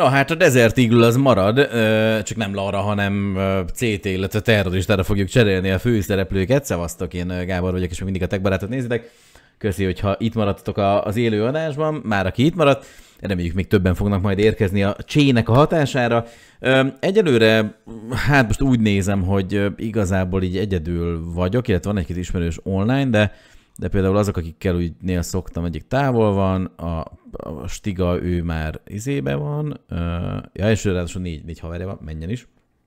Na hát a Desert Eagle az marad, csak nem Lara, hanem CT, illetve terroristára fogjuk cserélni a főszereplőket. Szevasztok, én Gábor vagyok, és még mindig a Tech Barátot nézitek. Köszi, hogyha itt maradtatok az élő adásban, már aki itt maradt. Reméljük, még többen fognak majd érkezni a csének a hatására. Egyelőre, hát most úgy nézem, hogy igazából így egyedül vagyok, illetve van egy-két ismerős online, de például azok, akikkel úgynél szoktam, egyik távol van, a Stiga, ő már izébe van, és ráadásul négy haverja van, menjen is.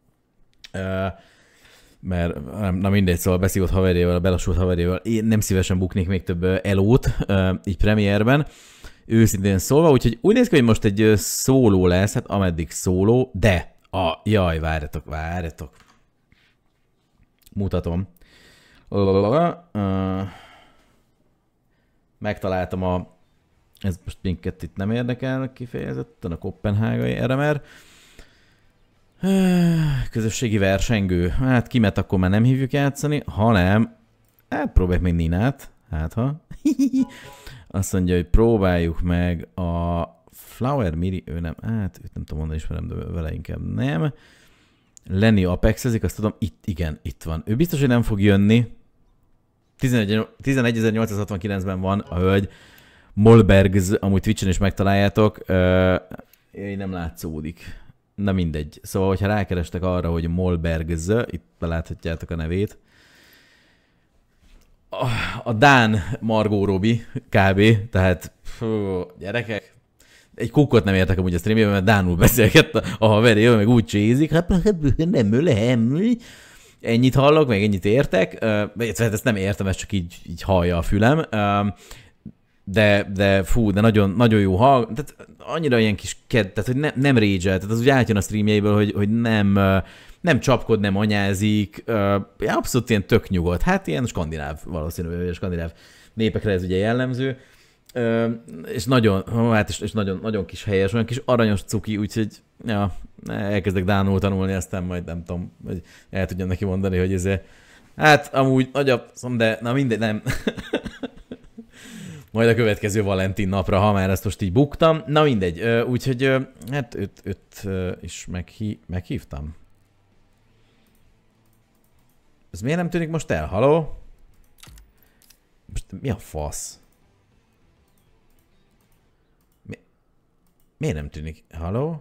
Mert na mindegy, szóval beszívott haverjával, belassult haverjával, én nem szívesen buknék még több elót, így premierben, őszintén szólva, úgyhogy úgy néz ki, hogy most egy szóló lesz, hát ameddig szóló, de jaj, várjatok. Mutatom. Megtaláltam ez most minket itt nem érdekel kifejezetten, a koppenhágai RMR. Közösségi versengő. Hát kimet akkor már nem hívjuk játszani, hanem hát próbáljuk meg Ninát. Hát ha. Azt mondja, hogy próbáljuk meg a Flower Miri, ő nem, hát őt nem tudom mondani, ismerem, de vele inkább nem. Lenny Apexezik, azt tudom, itt van. Ő biztos, hogy nem fog jönni. 11.869-ben van a hölgy. Molbergs, amúgy Twitchen is megtaláljátok. Nem látszódik. Na mindegy. Szóval, hogyha rákerestek arra, hogy Molbergs, itt beláthatjátok a nevét. A Dán Margó Robi, kb. Tehát, gyerekek, egy kukkot nem értek amúgy a streamjében, mert dánul beszélgett a haverjával, meg úgy csézik, nem ölem. Ennyit hallok, meg ennyit értek. Ezt nem értem, ez csak így hallja a fülem. De nagyon, nagyon jó hall. Tehát annyira ilyen kis tehát hogy nem rage-el. Tehát az úgy átjön a streamjeiből, hogy nem csapkod, nem anyázik. Abszolút ilyen tök nyugodt. Hát ilyen skandináv, valószínűleg skandináv népekre ez ugye jellemző. És nagyon, és nagyon, nagyon kis helyes, olyan kis aranyos cuki, úgyhogy ja, elkezdek dánul tanulni, aztán majd nem tudom, hogy el tudjam neki mondani, hogy ezért hát amúgy nagyobb, de na mindegy, nem. Majd a következő Valentin napra, ha már ezt most így buktam. Na mindegy, úgyhogy hát őt is meghívtam. Ez miért nem tűnik most el? Haló? Most mi a fasz? Miért nem tűnik? Haló?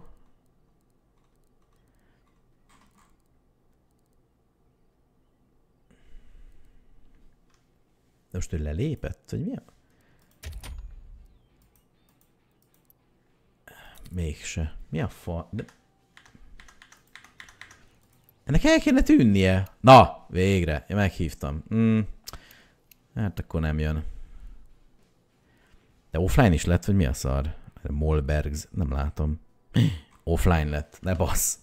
De most ő lelépett? Hogy mi a... Mégse. Mi a fa... De... Ennek el kéne tűnnie. Na, végre. Én meghívtam. Hát akkor nem jön. De offline is lett, vagy mi a szar? Molbergs, nem látom. Offline lett, ne bassz.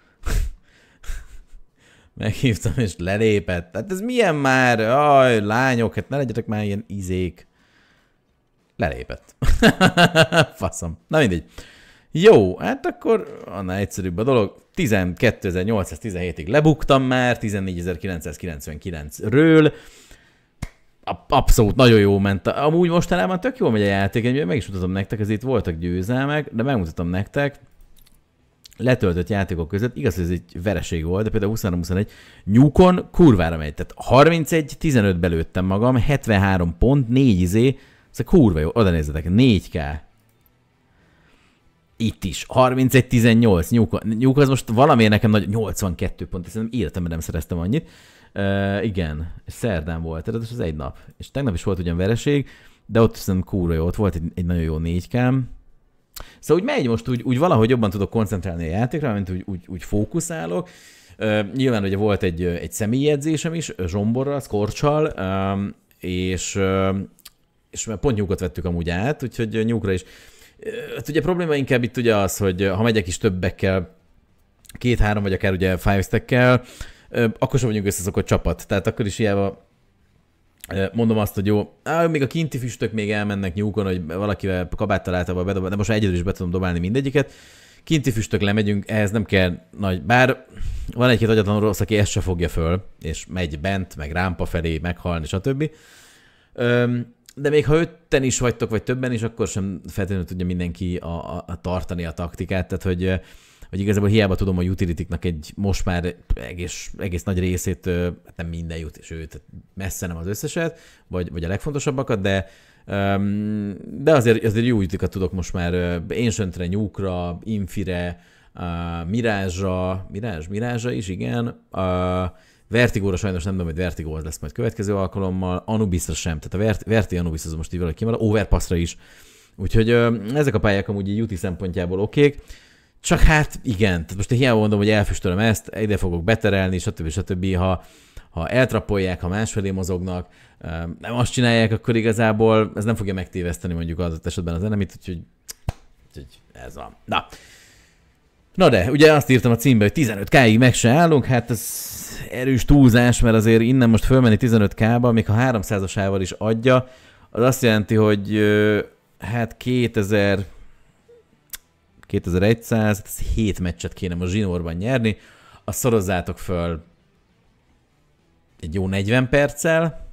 Meghívtam és lelépett. Hát ez milyen már? Aj, lányok, hát ne legyetek már ilyen izék. Lelépett. Faszom. Na mindegy. Jó, hát akkor annál egyszerűbb a dolog. 12.817-ig lebuktam már, 14.999-ről. Abszolút nagyon jó ment. Amúgy mostanában tök jól megy a játék, meg is mutatom nektek, ezért voltak győzelmek, de megmutatom nektek. Letöltött játékok között, igaz, hogy ez egy vereség volt, de például 23-21 Newcon kurvára megy. Tehát 31-15 belőttem magam, 73 pont, 4 izé, ez kurva jó, oda nézzetek, 4K. Itt is, 31-18 Newcon, az most valamiért nekem nagy 82 pont, hiszen életemben nem szereztem annyit. Igen, szerdán volt, tehát ez egy nap. És tegnap is volt ugyan vereség, de ott szerintem kurva jó, ott volt egy nagyon jó 4K. Szóval úgy megy most, úgy valahogy jobban tudok koncentrálni a játékra, mint úgy fókuszálok. Nyilván ugye volt egy személyi edzésem is, Zsomborral, Skorcsal, és pont Nyugot vettük amúgy át, úgyhogy Nyugra is. Hát ugye a probléma inkább itt ugye az, hogy ha megyek is többekkel, 2-3 vagy akár ugye 5-stackkel, akkor sem vagyunk összeszokott csapat. Tehát akkor is hiába mondom azt, hogy jó, még a kinti füstök még elmennek Nyúkon, hogy valakivel kabáttal általában bedobál, de most már egyedül is be tudom dobálni mindegyiket. Kinti füstök lemegyünk, ehhez nem kell nagy, bár van egy-két agyatlan rossz, aki ezt se fogja föl, és megy bent, meg rámpa felé, meghalni, stb. de még ha 5-en is vagytok, vagy többen is, akkor sem feltétlenül tudja mindenki a tartani a taktikát, tehát hogy igazából hiába tudom a utility-knak egy most már egész nagy részét, nem minden sőt, messze nem az összeset, vagy a legfontosabbakat, de azért jó utility-kat tudok most már Ancientre, Nuke-ra, Infire, Mirage-ra is, igen. Vertigóra sajnos nem tudom, hogy Vertigo az lesz majd következő alkalommal, Anubisra sem, tehát a Verti Anubis az most így valahogy kimarad, Overpassra is. Úgyhogy ezek a pályák amúgy UT szempontjából okék. Csak hát igen, tehát most én hiába mondom, hogy elfüstölöm ezt, ide fogok beterelni, stb. Ha eltrappolják, ha másfelé mozognak, nem azt csinálják, akkor igazából ez nem fogja megtéveszteni mondjuk adott esetben az enemit, úgyhogy ez van. Na de, ugye azt írtam a címbe, hogy 15k-ig meg se állunk, hát ez erős túlzás, mert azért innen most fölmenni 15k-ba, még ha 300-asával is adja, az azt jelenti, hogy hát 2100, 7 meccset kéne most zsinórban nyerni, azt szorozzátok föl egy jó 40 perccel.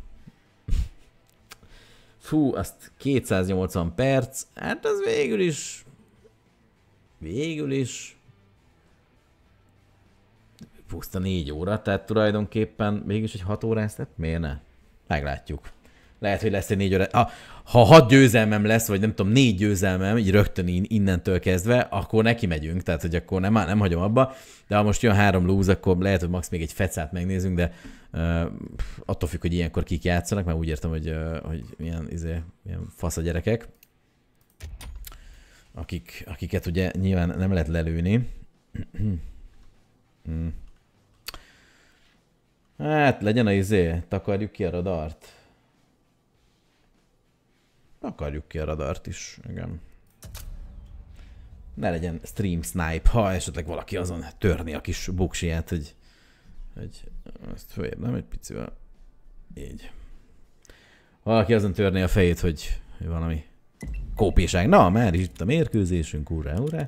Fú, azt 280 perc, hát az végül is puszta 4 óra, tehát tulajdonképpen mégis egy 6 órás, tehát miért ne? Meglátjuk. Lehet, hogy lesz egy 4 óra. Ha 6 győzelmem lesz, vagy nem tudom, 4 győzelmem, így rögtön innentől kezdve, akkor neki megyünk, tehát hogy akkor nem hagyom abba. De ha most jön 3 lose, akkor lehet, hogy max még egy fecát megnézünk, de attól függ, hogy ilyenkor kik játszanak, mert úgy értem, hogy milyen fasz a gyerekek, akiket ugye nyilván nem lehet lelőni. Hát legyen takarjuk ki a radart. Takarjuk ki a radart is, igen. Ne legyen stream snipe, ha esetleg valaki azon törni a kis buksiját, hogy ezt följebb, nem egy picivel. Így. Valaki azon törni a fejét, hogy valami kópéság. Na, már is itt a mérkőzésünk, urrá.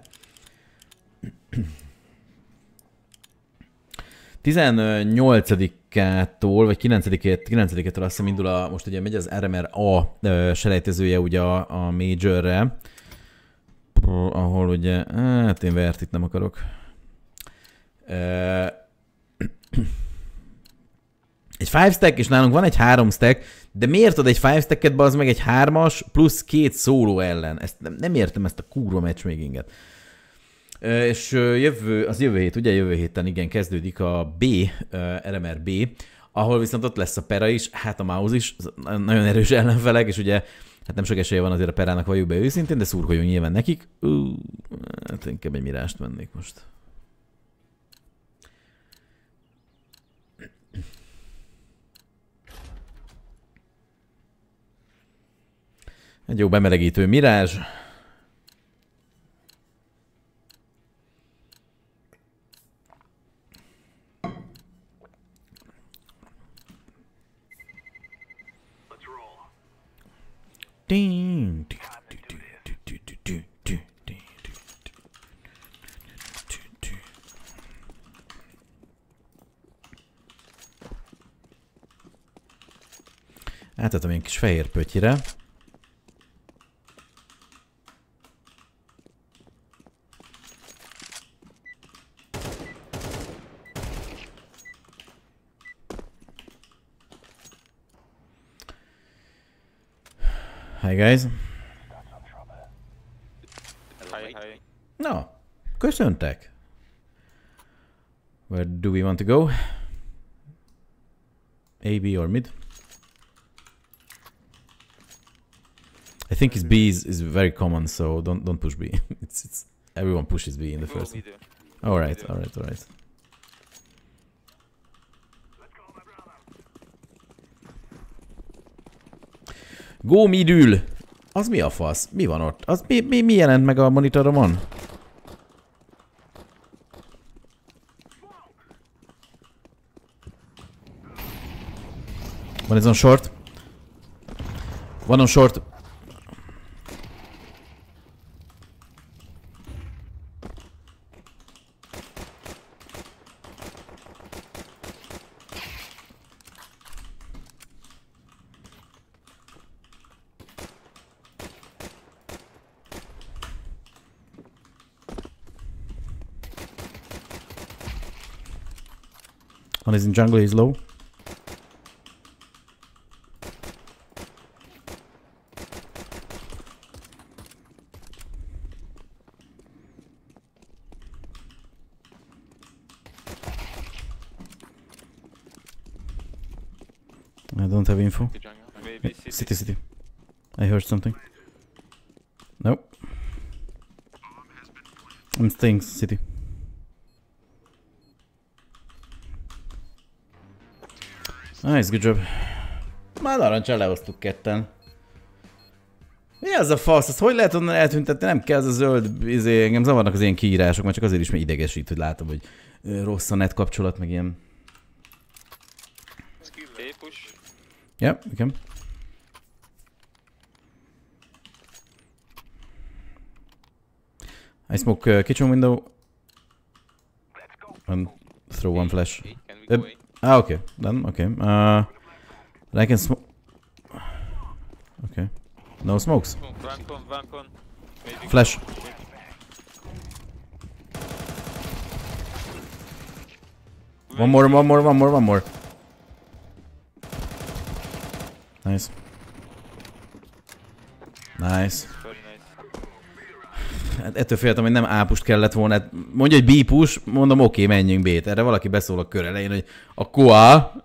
18-tól, vagy 9-től azt hiszem indul most ugye megy az RMR-A selejtezője ugye a Majorre, ahol ugye, hát én Vertit nem akarok. Egy 5 stack, és nálunk van egy 3 stack, de miért ad egy 5 stacket, az meg egy 3-as plusz 2 szóló ellen? Ezt nem értem, ezt a kurva matchmakinget. És jövő hét, ugye jövő héten igen kezdődik a RMR B, ahol viszont ott lesz a Pera is, hát a Mouse is, nagyon erős ellenfelek, és ugye hát nem sok esélye van azért a Perának, valljuk be őszintén, de szurkoljunk nyilván nekik. Hát inkább egy Mirást vennék most. Egy jó bemelegítő Mirázs. Átadom ilyen kis fehér pötyire. Hi guys. Hi. No, köszöntek. Where do we want to go? A, B or mid? I think his B is very common, so don't push B. it's everyone pushes B in the first. All right. Go midül! Az mi a fasz? Mi van ott? Az mi jelent meg a monitoromon? One is on short. One on short. One is in jungle, he's low. I don't have info. Maybe City, city. I heard something. Nope. I'm staying city. Nice, good job. Már narancsal lehoztuk ketten. Mi az a fasz? Ezt hogy lehet onnan eltüntetni? Nem kell ez a zöld, engem zavarnak az ilyen kiírások, mert csak azért is mert idegesít, hogy látom, hogy rossz a net kapcsolat, meg ilyen. Yeah, we can. I smoke kitchen window and throw one flash. Okay, then okay. I can smoke. Okay, no smokes. Flash. One more. Nice. Nice. Hát ettől féltem, hogy nem A-pust kellett volna. Hát mondja, hogy B-push, mondom oké, menjünk B-t. Erre valaki beszól a kör elején, hogy a Koa.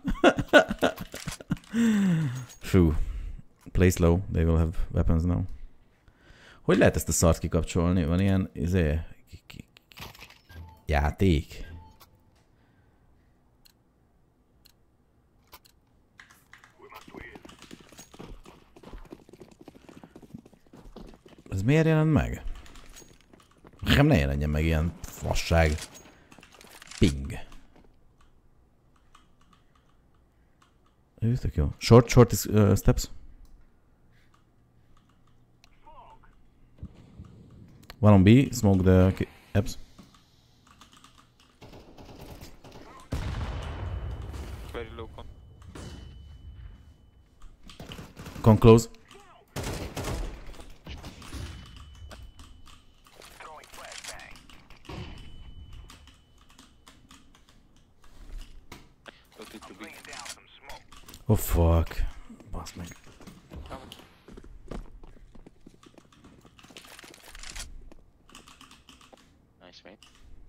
Fú. Play slow, they will have weapons now. Hogy lehet ezt a szart kikapcsolni? Van ilyen, játék? Ez miért jelent meg? Nekem ne jelenjen meg ilyen fasság. Ping. Tök jó. Short is steps. One on B, smoke the apps. Very low con. Come close. Oh fuck. Basz meg. Nice, mate.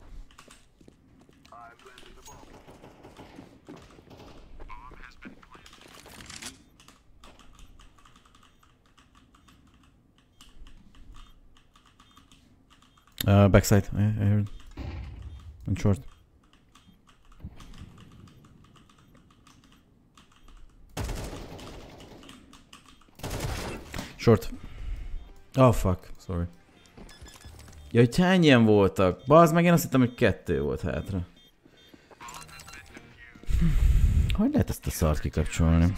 Backside, I heard. And short. Short. Oh fuck, sorry. Ja, hogy hányan voltak? Bazd meg, én azt hittem, hogy 2 volt hátra. Hogy lehet ezt a szart kikapcsolni?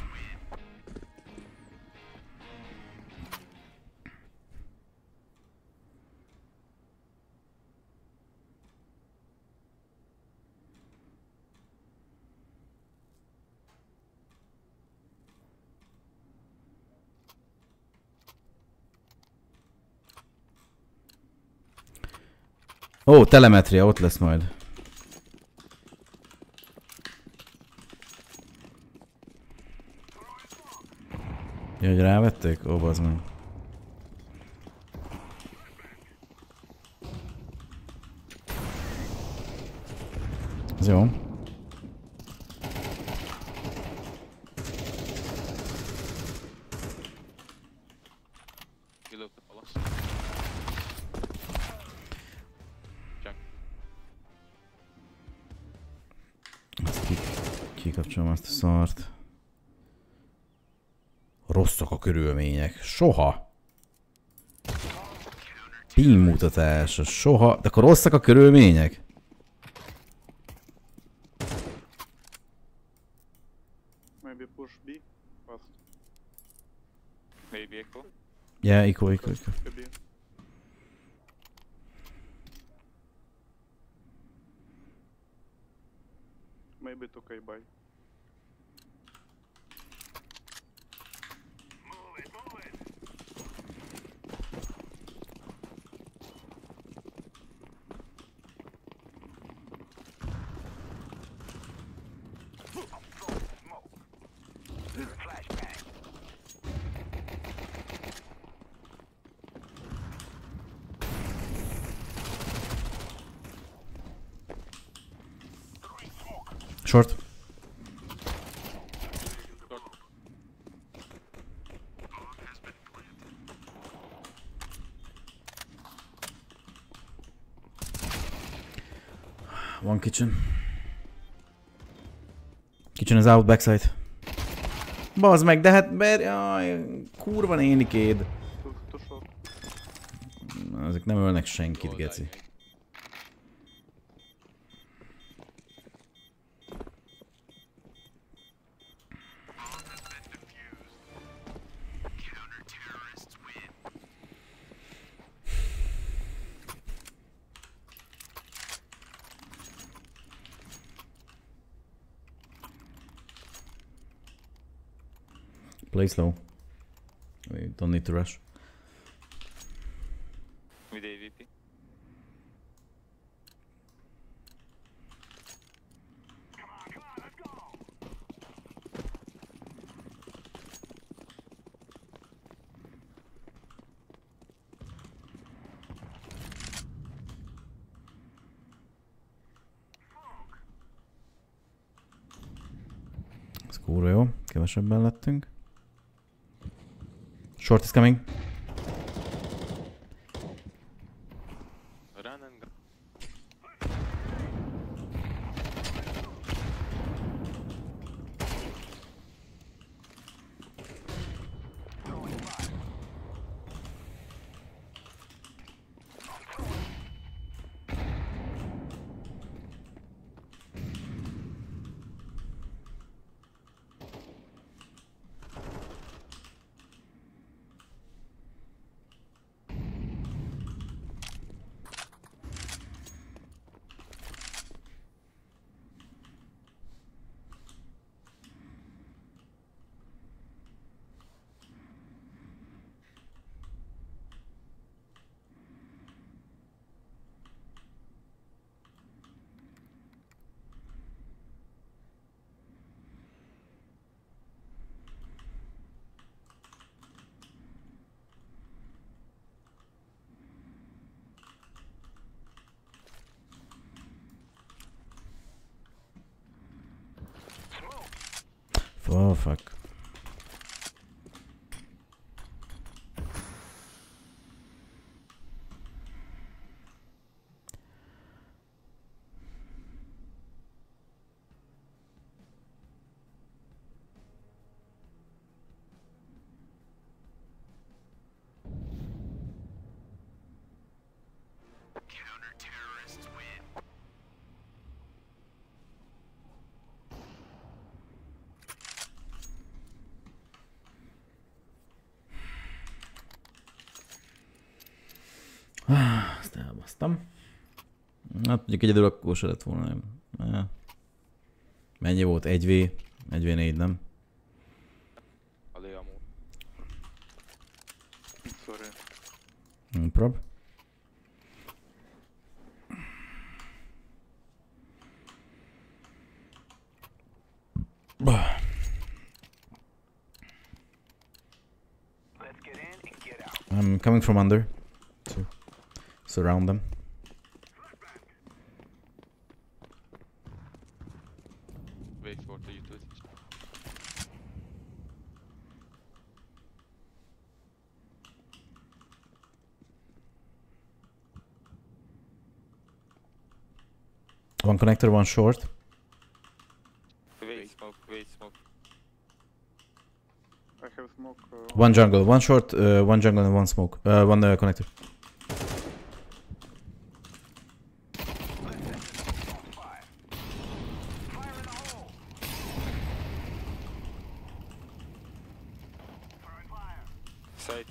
Ó, telemetria, ott lesz majd. Ja, hogy rávették? Ó, bazd meg. Ez jó. Kikapcsolom azt a szart. Rosszak a körülmények. Soha. Ping mutatása. Soha. De akkor rosszak a körülmények? Maybe push B fast. Maybe echo. Yeah, eco. Maybe. Maybe it's okay, bye. Short. One kitchen. Kitchen is out, backside. Bazd meg, de hát jaj, kurva nénikéd. Too short. Ezek nem ölnek senkit, geci. Play slow. We don't need to rush. With AVP. Ez kurva jó, kevesebben lettünk. Short is coming. Run and go. Oh fuck. Azt elbasztam. Hát mondjuk egyedül akkor se lett volna, nem. Mennyi volt? 1v? 1v4, nem? Alé amúgy. Sorry. No prob. I'm coming from under. To surround them. Wait for the utilities. One connector, one short. Wait smoke, wait smoke. I have smoke. One jungle, one short, one jungle and one smoke. One connector. Side.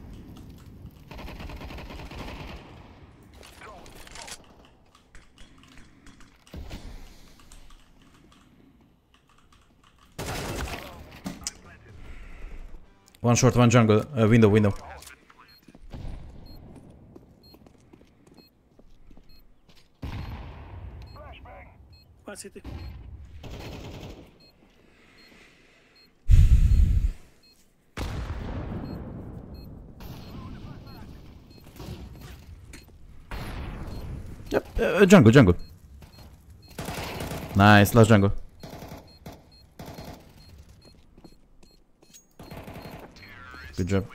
One short, one jungle. Window, window. One city. Yep, jungle, jungle. Nice, last jungle. Good job.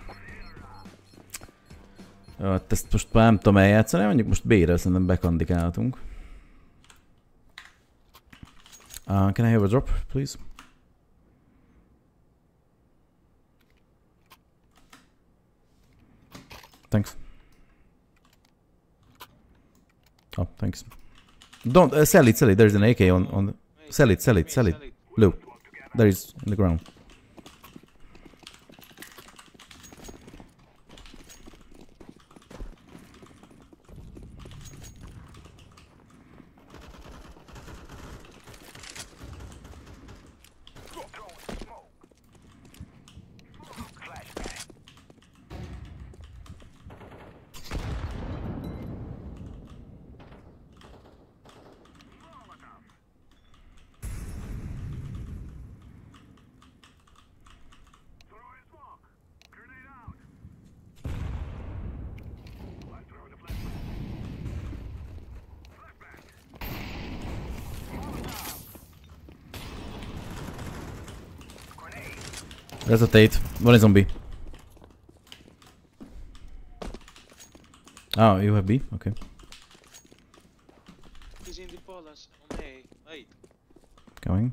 Ezt most már nem tudom eljátszani, mondjuk most B-re szerintem bekandikálhatunk. Can I have a drop, please? Thanks. Oh, thanks. Don't sell it. There's an AK on. Sell it. Blue. There is in the ground. Resetate. One is on B. Oh, you have B? Okay. He's in the palace on A. Wait. Going.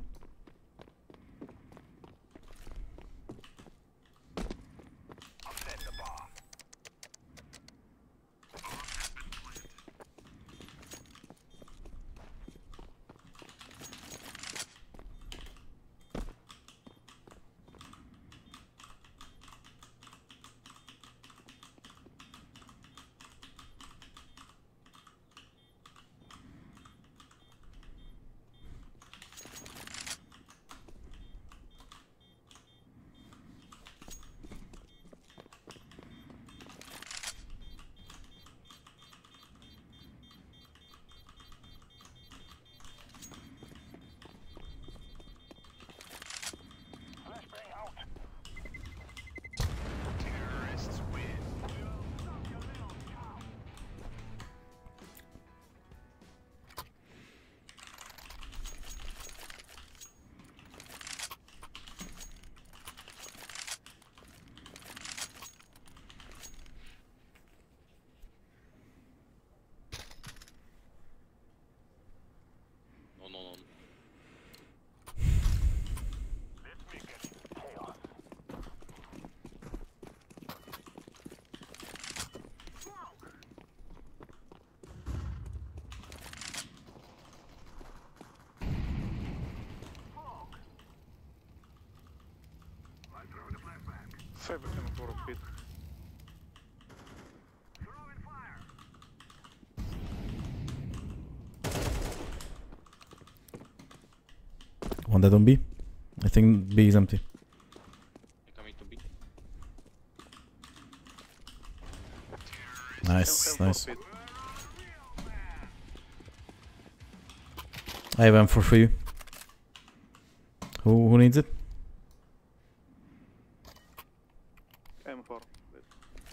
No. Cyber can for a bit. One dead on B. I think B is empty. Coming to B. Nice, M4 nice. pit. I have M4 for you. Who needs it? M4. Pit.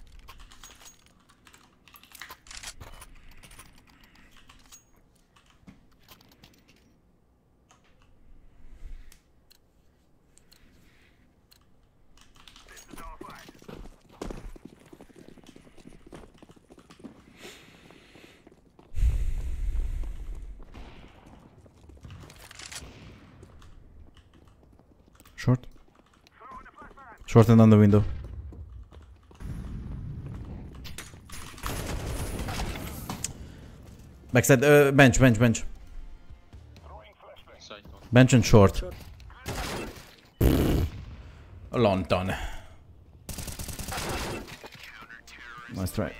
Short. Short and on the window. Backside, bench. Side one. Bench and short. London. Nice try.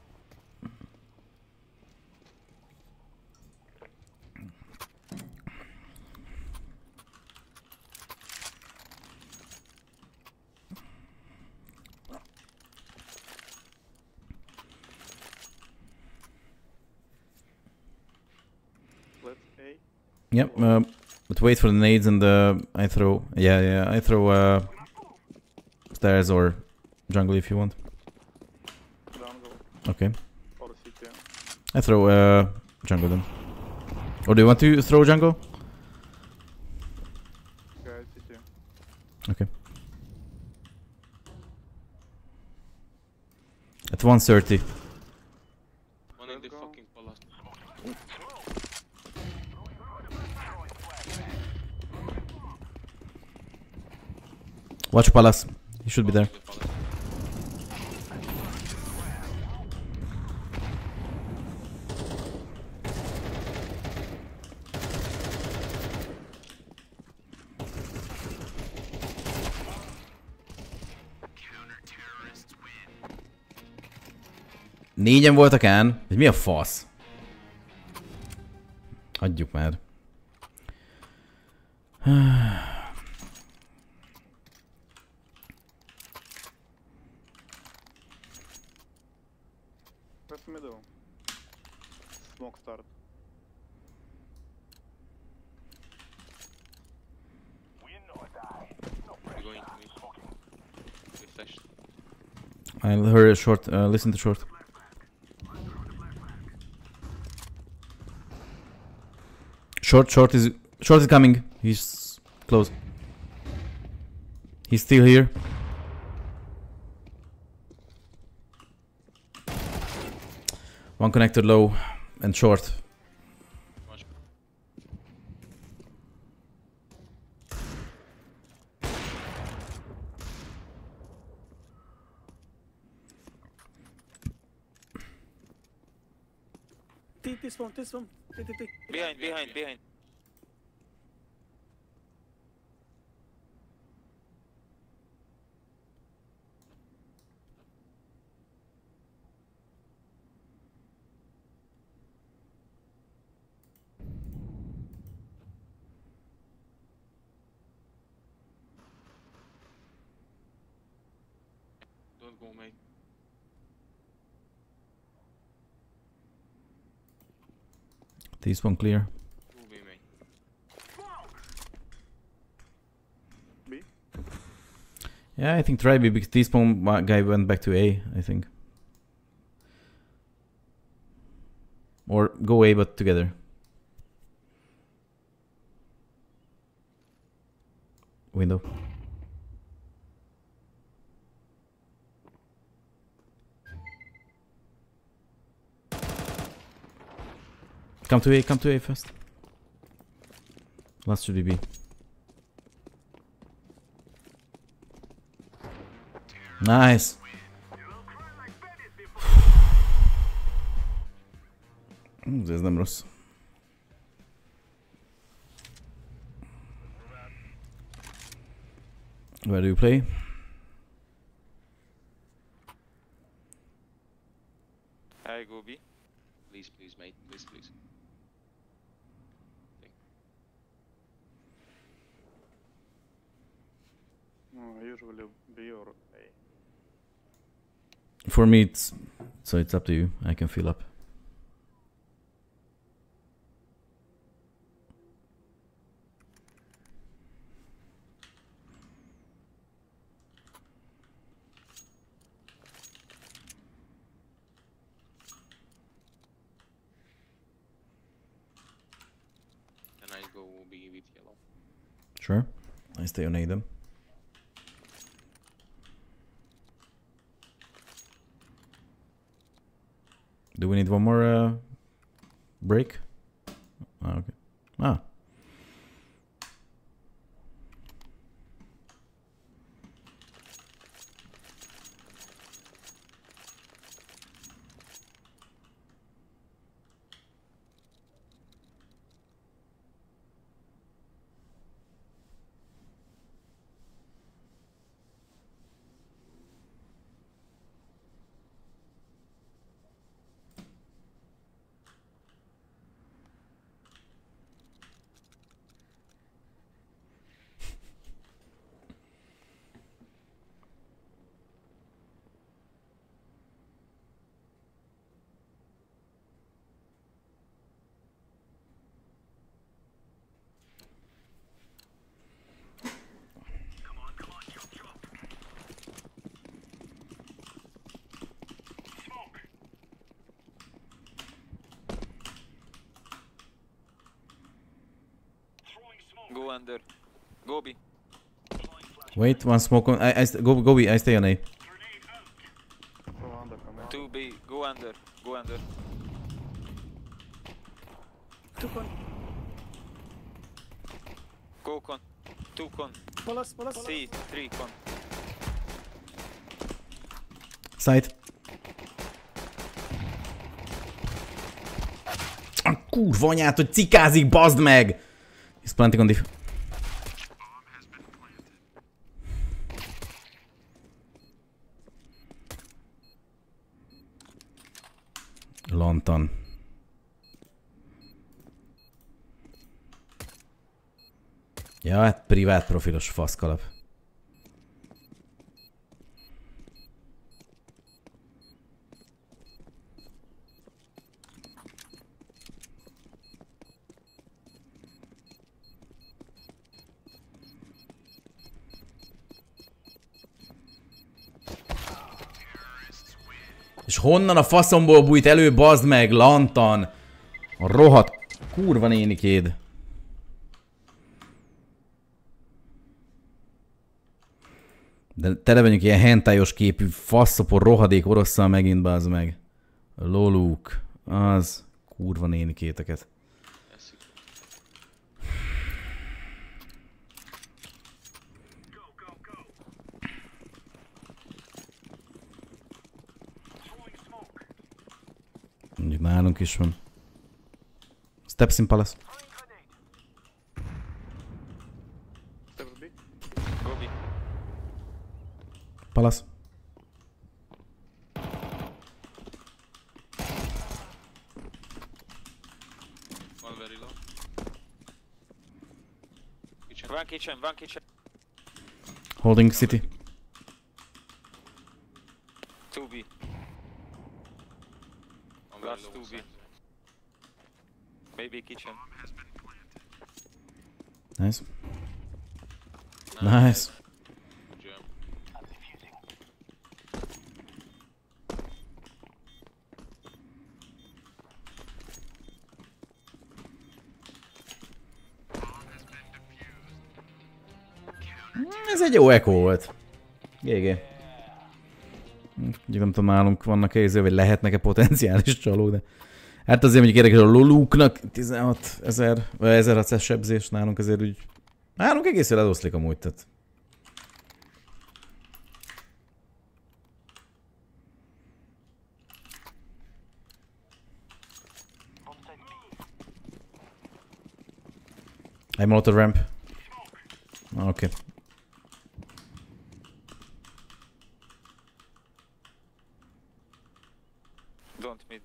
Let's A. Yep, but wait for the nades and I throw. Yeah, I throw stairs or jungle if you want. Jungle. Okay, Or CT. I throw jungle then. Or do you want to throw jungle? Yeah, CT. Okay. At 130. One in the Let's go. fucking palace. Watch Palace. He should be there. The palace. Négyen voltak án? Ez mi a fasz? Adjuk már. Left middle. Smoke start. We're going to meet. We flashed. I'll hurry short, listen to short. Short is coming. He's close. He's still here. One connector low and short. Watch. This one. T. Behind. Don't go, mate. This one clear. Go be, mate. B. Yeah, I think try B because T-spawn guy went back to A, I think. Or go A but together. Window. Come to A first. Last should be B. Nice. Ez nem rossz. Where do you play? I go B. Please, mate. Please. Usually B or A. For me, it's up to you. I can fill up. And I go B with yellow. Sure. I stay on A then. Do we need one more break? Ah, okay. Ah. Go under. Go B. Wait, one smoke on. Go B. I stay on A. Go under, come on. Two con. Go con. 2 con. Palace. C. 3 con. Side. A kurva anyát, hogy cikázik, bazd meg! He's planting on diff. Lantan. Ja, hát privát profilos faszkalap. És honnan a faszomból bújt elő, bazd meg, Lantan? A rohadt kurva nénikéd. De tele vagyunk ilyen hentályos képű faszopor rohadék orosszal megint, bazd meg. Loluk. Az kurva nénikéteket. Eszik. Mondjuk nálunk is van. Steps in Palace. Steps B. Go B. Palace. One very low. Kitchen. One kitchen. Holding city. 2 B. One very Last low 2 B. side. Maybe kitchen. Nice. Nice. Jam. Ez egy jó echo volt. GG. Ugye nem tudom, nálunk vannak érző, vagy lehetnek-e potenciális csalók, de... Hát azért mondjuk érdekes, a Loluknak 16.000, vagy 1600 sebzés, nálunk azért úgy... Nálunk egész jól eloszlik amúgy, tehát... I'm out of ramp. Okay. Don't mid.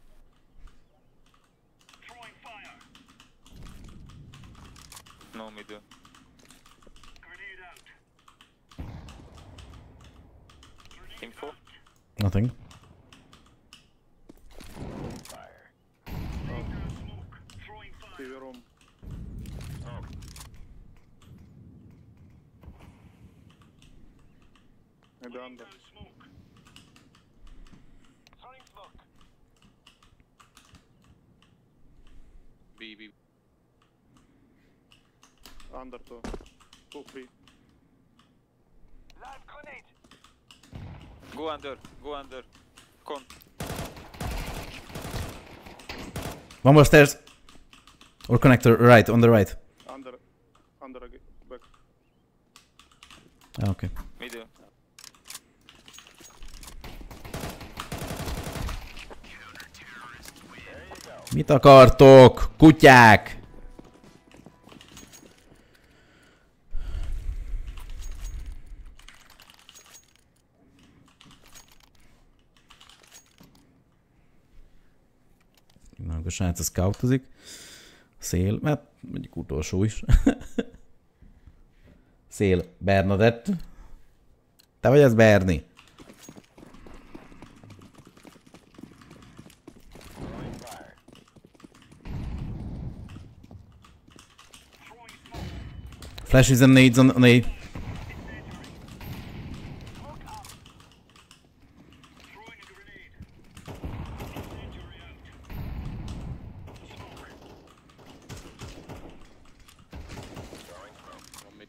No middle. Info. Nothing. TV room. Maybe under. B. Under 2. 2 free. Go under. Con. One more stairs. Or connector, right, on the right. Under again. Back. Ah, okay. Middle. Mit akartok, kutyák? Na, a srác a scoutozik. Szél, mert mondjuk utolsó is. Szél, Bernadett. Te vagy az Berni? Flashes and nades on A. One mid.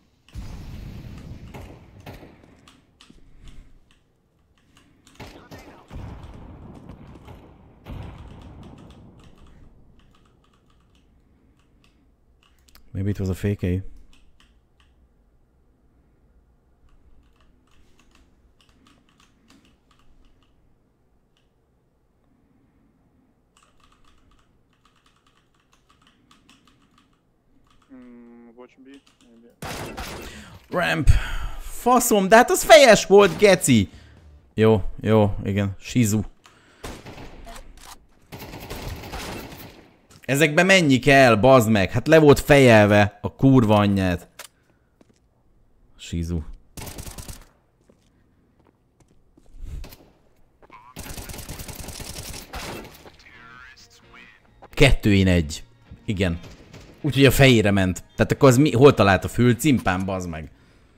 Maybe it was a fake A. Watch B. Maybe. Ramp! Faszom, de hát az fejes volt, geci! Jó, jó, igen. Shizu. Ezekbe mennyi kell, bazd meg? Hát le volt fejelve a kurva anyját. Shizu. Kettőin egy. Igen. Úgyhogy a fejére ment. Tehát akkor az mi, hol talált a fülcimpán, bazd meg?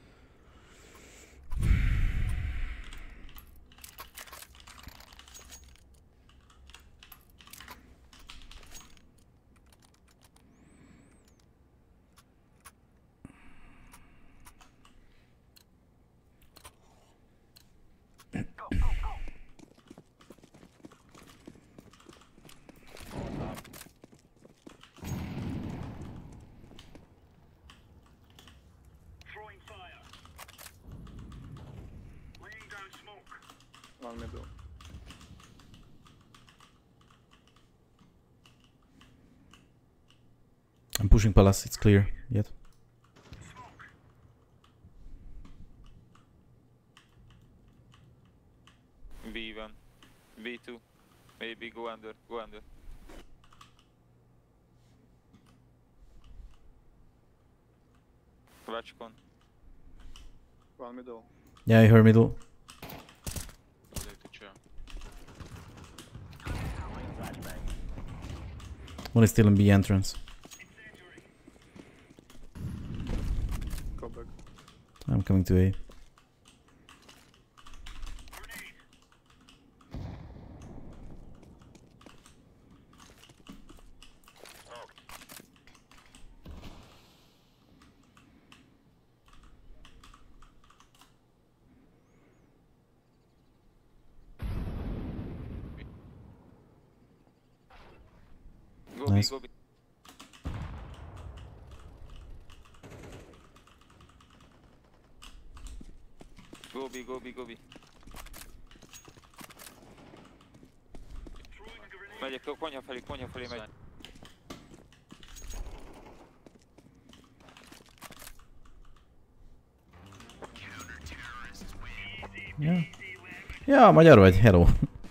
One middle. I'm pushing palace, it's clear. Yet. B1. B2. Maybe go under. Go under. Watch con. One middle. Yeah, I heard middle. No need to chill. One is still in B entrance. Go back. I'm coming to A. Go Nice. B, go B. Go B, go B, go B. Megyek, konyha felé megy. Yeah. Ja, magyar vagy, hello.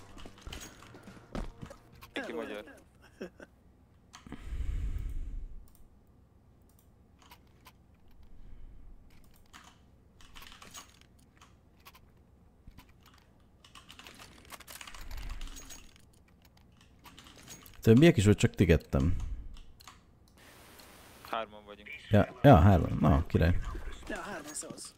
Ki magyar? Többiek is, vagy csak tigettem? Hárman vagyunk. Ja, hárman. Na, király. Ja, hárman szavaz.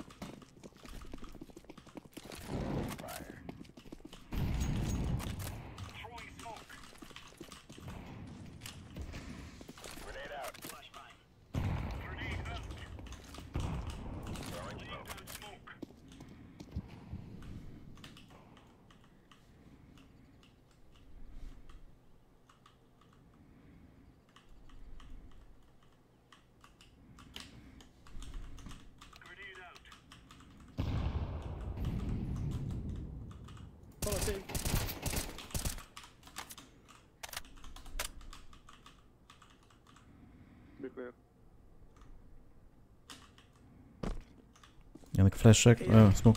Hol a cég? Be clear. Jönnek a flashek. Smoke.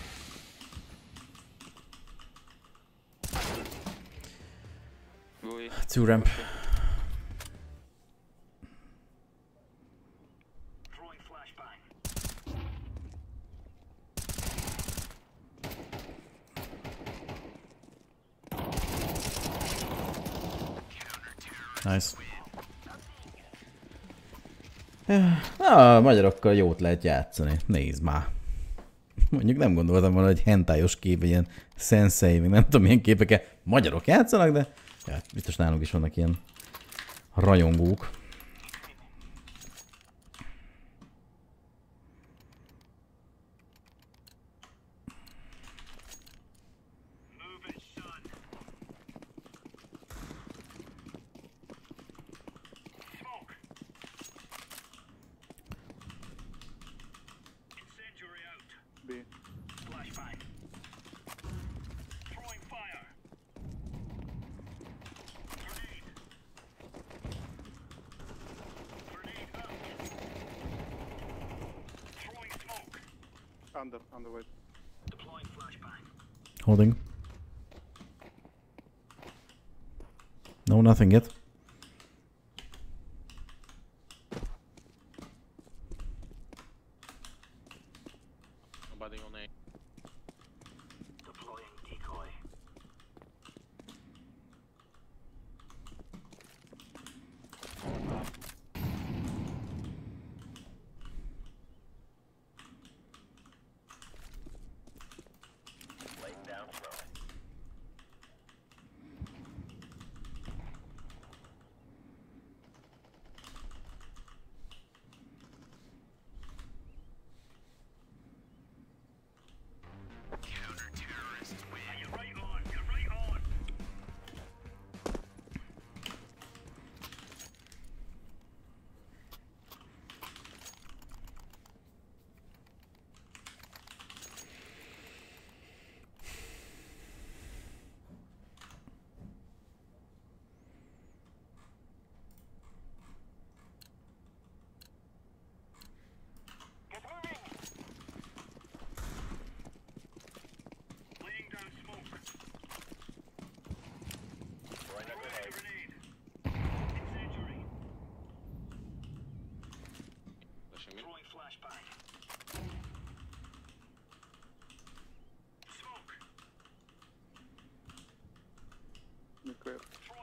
Go A. Two ramp. Nice. Na, a magyarokkal jót lehet játszani. Nézd már. Mondjuk nem gondoltam volna, hogy hentályos kép, ilyen sensei, még nem tudom milyen képekkel magyarok játszanak, de ja, biztos nálunk is vannak ilyen rajongók. Under wait. Holding. No, nothing yet. Nobody on A. Flashing mid. Mid clear.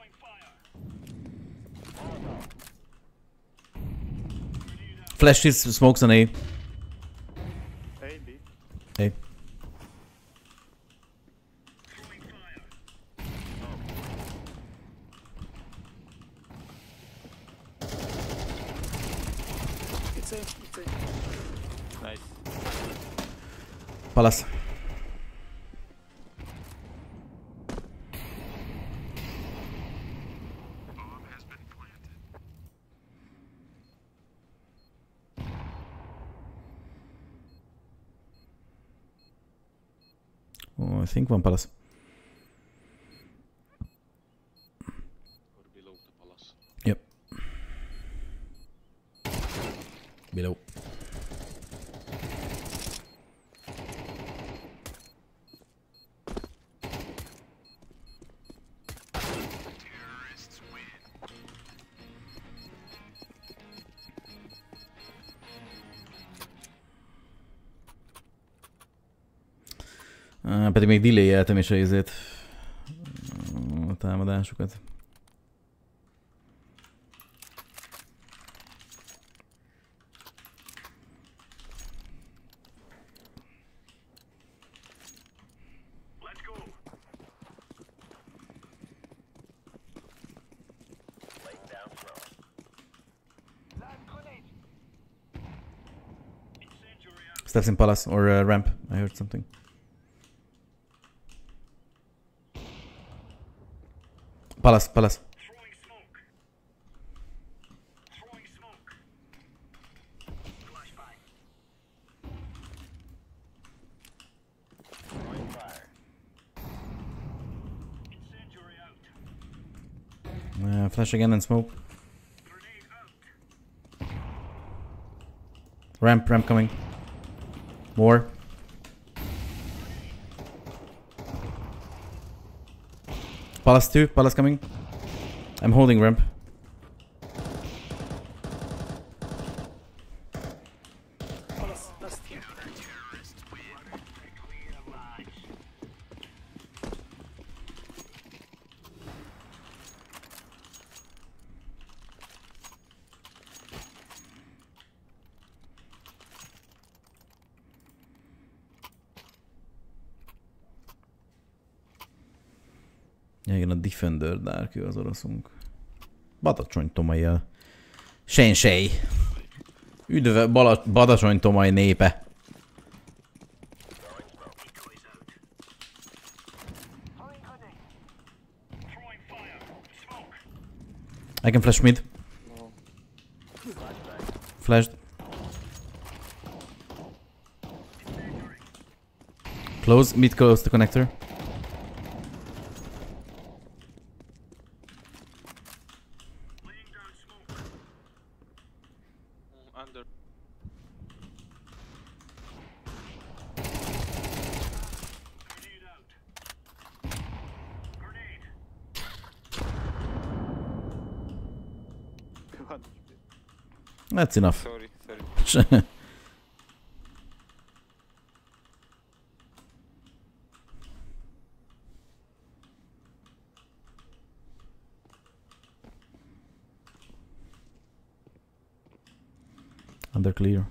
Flash is smokes on A. A, B. A. It's A. Nice. Palace. Oh, I think one palace. Or below the palace. Yep. Below. Pedig még delay-eltem is a izét. A támadásukat. Steps in palace or ramp. I heard something. Palace, palace. Flash again and smoke. Ramp coming. More. Palace 2, palace coming. I'm holding ramp. Palace, last. Ja, igen, a Defender Dark, ő az oroszunk. Badacsony Tomai-jel. Sensei. Üdv Badacsony Tomai népe. I can flash mid. Flashed. Close, mid close the connector. Under. 1 HP. That's enough. Sorry, sorry. Under clear.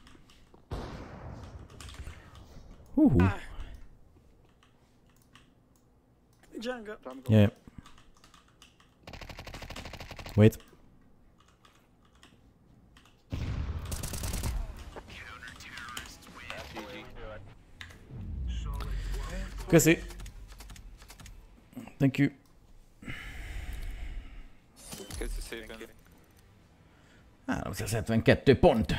Jungle. Time go. Yeah. Wait. Köszi. Thank you. Köszi szépen. 372 pont.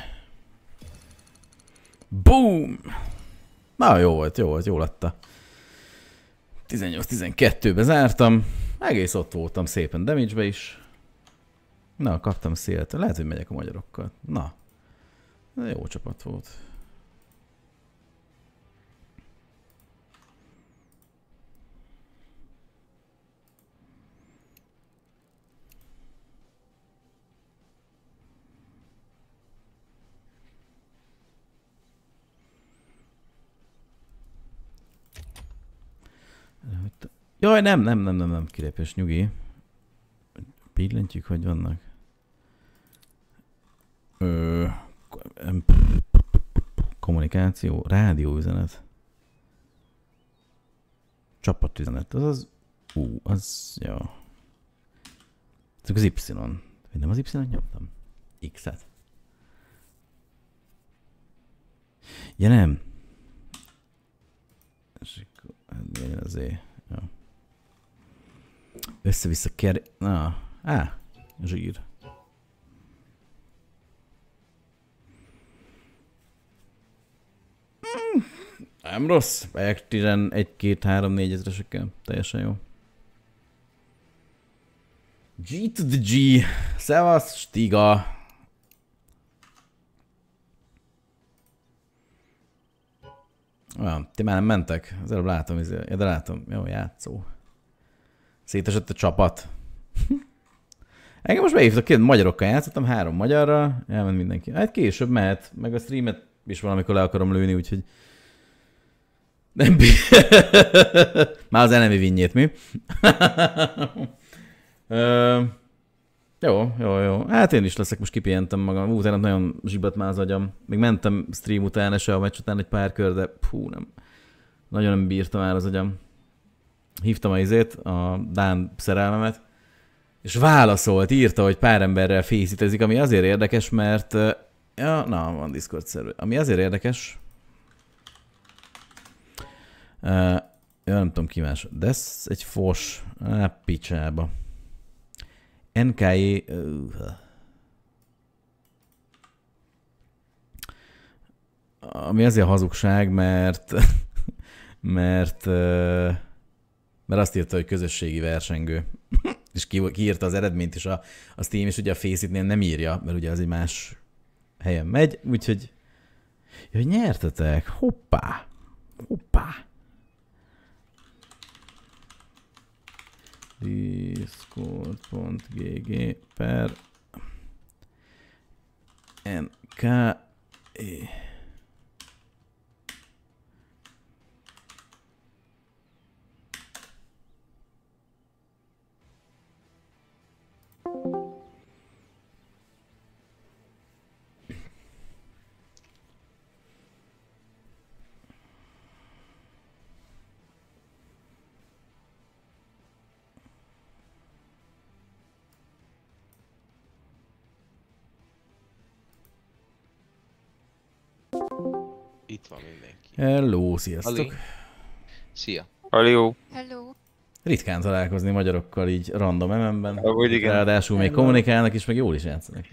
Boom! Na, jó volt, jó lett. 18-12-be zártam. Egész ott voltam szépen damage-be is. Na, kaptam szélt. Lehet, hogy megyek a magyarokkal. Na. Jó csapat volt. Jaj, nem, kilépés, nyugi. Pillentjük, hogy vannak. Kommunikáció, rádióüzenet. Csapatüzenet, az jó. Ez az Y. Nem az Y-t nyomtam? X-et. Ja nem. És akkor legyen az E. Jó. Össze-vissza zsír. Nem rossz. Megyek 11, 2, 3, 4 ezresekkel. Teljesen jó. G to the G. Szevasz, Stiga. Olyan, ti már nem mentek? Az előbb látom, de látom. Jó, játszó. Szétesett a csapat. Engem most behívtak ki, magyarokkal játszottam, 3 magyarra, elment mindenki. Hát később mehet, meg a streamet is valamikor le akarom lőni, úgyhogy... Nem már az enemy vinnyét, mi? Jó. Hát én is leszek, most kipihentem magam. Utána nagyon zsibat már az agyam. Még mentem stream után, se a meccs után egy pár kör, de nem. Nagyon nem bírtam el az agyam. Hívtam a Dán szerelmemet, és válaszolt, írta, hogy pár emberrel fészítezik, ami azért érdekes, mert... van Discord szerver. Ami azért érdekes... nem tudom ki más. De ez egy fos. Picsába. NKE... Ami azért hazugság, mert azt írta, hogy közösségi versengő. És kiírta az eredményt is a Steam, és ugye a Faceit-nél nem írja, mert ugye az egy más helyen megy, úgyhogy... Jaj, nyertetek! Hoppá! Discord.gg per NKE. Itt van mindenki. Hello, sziasztok! Ali. Szia! Hello. Hello. Ritkán találkozni magyarokkal így random MM-ben. Ahogy igen. Ráadásul még kommunikálnak is, meg jól is játszanak.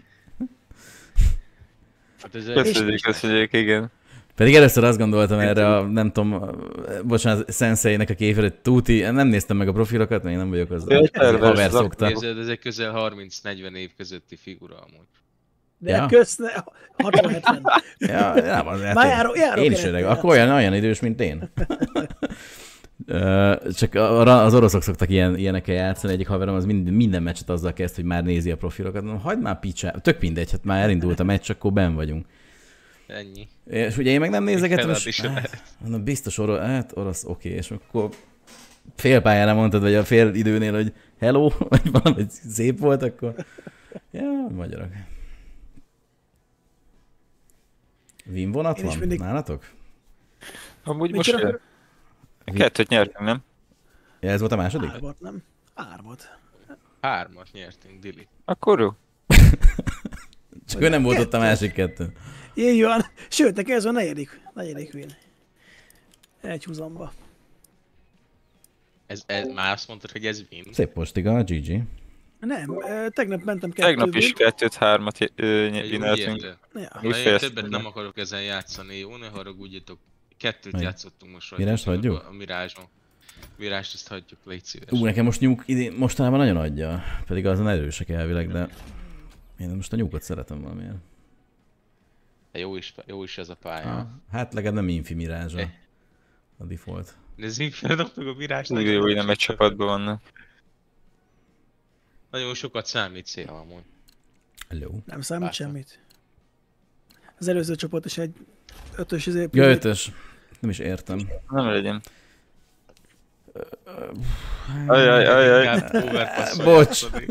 Hát Köszönjük, igen. Pedig először azt gondoltam erre a, nem tudom, bocsánat, Sensei-nek a képre, hogy tuti, nem néztem meg a profilokat, mert én nem vagyok az haver szokta. Ez egy közel 30-40 év közötti figura amúgy. De Ja. köszne 60-70. Ja, nem, az Már járok én is öreg, akkor olyan idős, mint én. Csak az oroszok szoktak ilyenekkel játszani, egyik haverom az minden meccset azzal kezd, hogy már nézi a profilokat. Mondom, hagyd már picsá, tök mindegy, hát már elindult a meccs, akkor benn vagyunk. Ennyi. És ugye én meg nem nézegetem, Feladni és se lehet. mondom, biztos orosz, oké, és akkor félpályára mondtad, vagy a fél időnél, hogy hello, vagy valami szép volt, akkor ja, magyarok. Win vonat Én is van mindig- nálatok? Amúgy Mit most csinál? kettőt nyertünk, nem? Ja, ez volt a második? Árvat, nem? Árvat. 3-at nyertünk, Dili. Akkor jó. Csak ő nem volt ott a másik kettő. Így van. Sőt, neki ez a negyedik win. Egy húzamba. Ez, már azt mondtad, hogy ez win? Szép postiga, GG. Nem, tegnap mentem Tegnap is win. 2-3-at Úgy wineltünk. érted? Ja. Úgy Na, én fejeztem többet be. nem akarok ezen játszani, jó? Ne haragudjatok. 2-t Melyik? játszottunk most rajta. Mirást hagyjuk? A Mirázson. Mirást ezt hagyjuk, légy szíves. Nekem most nyúk idén, mostanában nagyon adja. Pedig azon erősek elvileg, de én most a nyúkot szeretem valamiért. Jó is ez a pálya. Hát legalább nem Infi Mirázsa a default. Nézzük, feldobtuk a Mirást. Úgy jó, hogy nem egy csapatban vannak. Nagyon sokat számít szél amúgy. Hello. Nem számít Persze. semmit. Az előző csoport is egy 5-ös izé. Ja, 5-ös. Nem is értem. Nem legyen. Ajajajaj. Inkább overpasszol Bocs. játszani.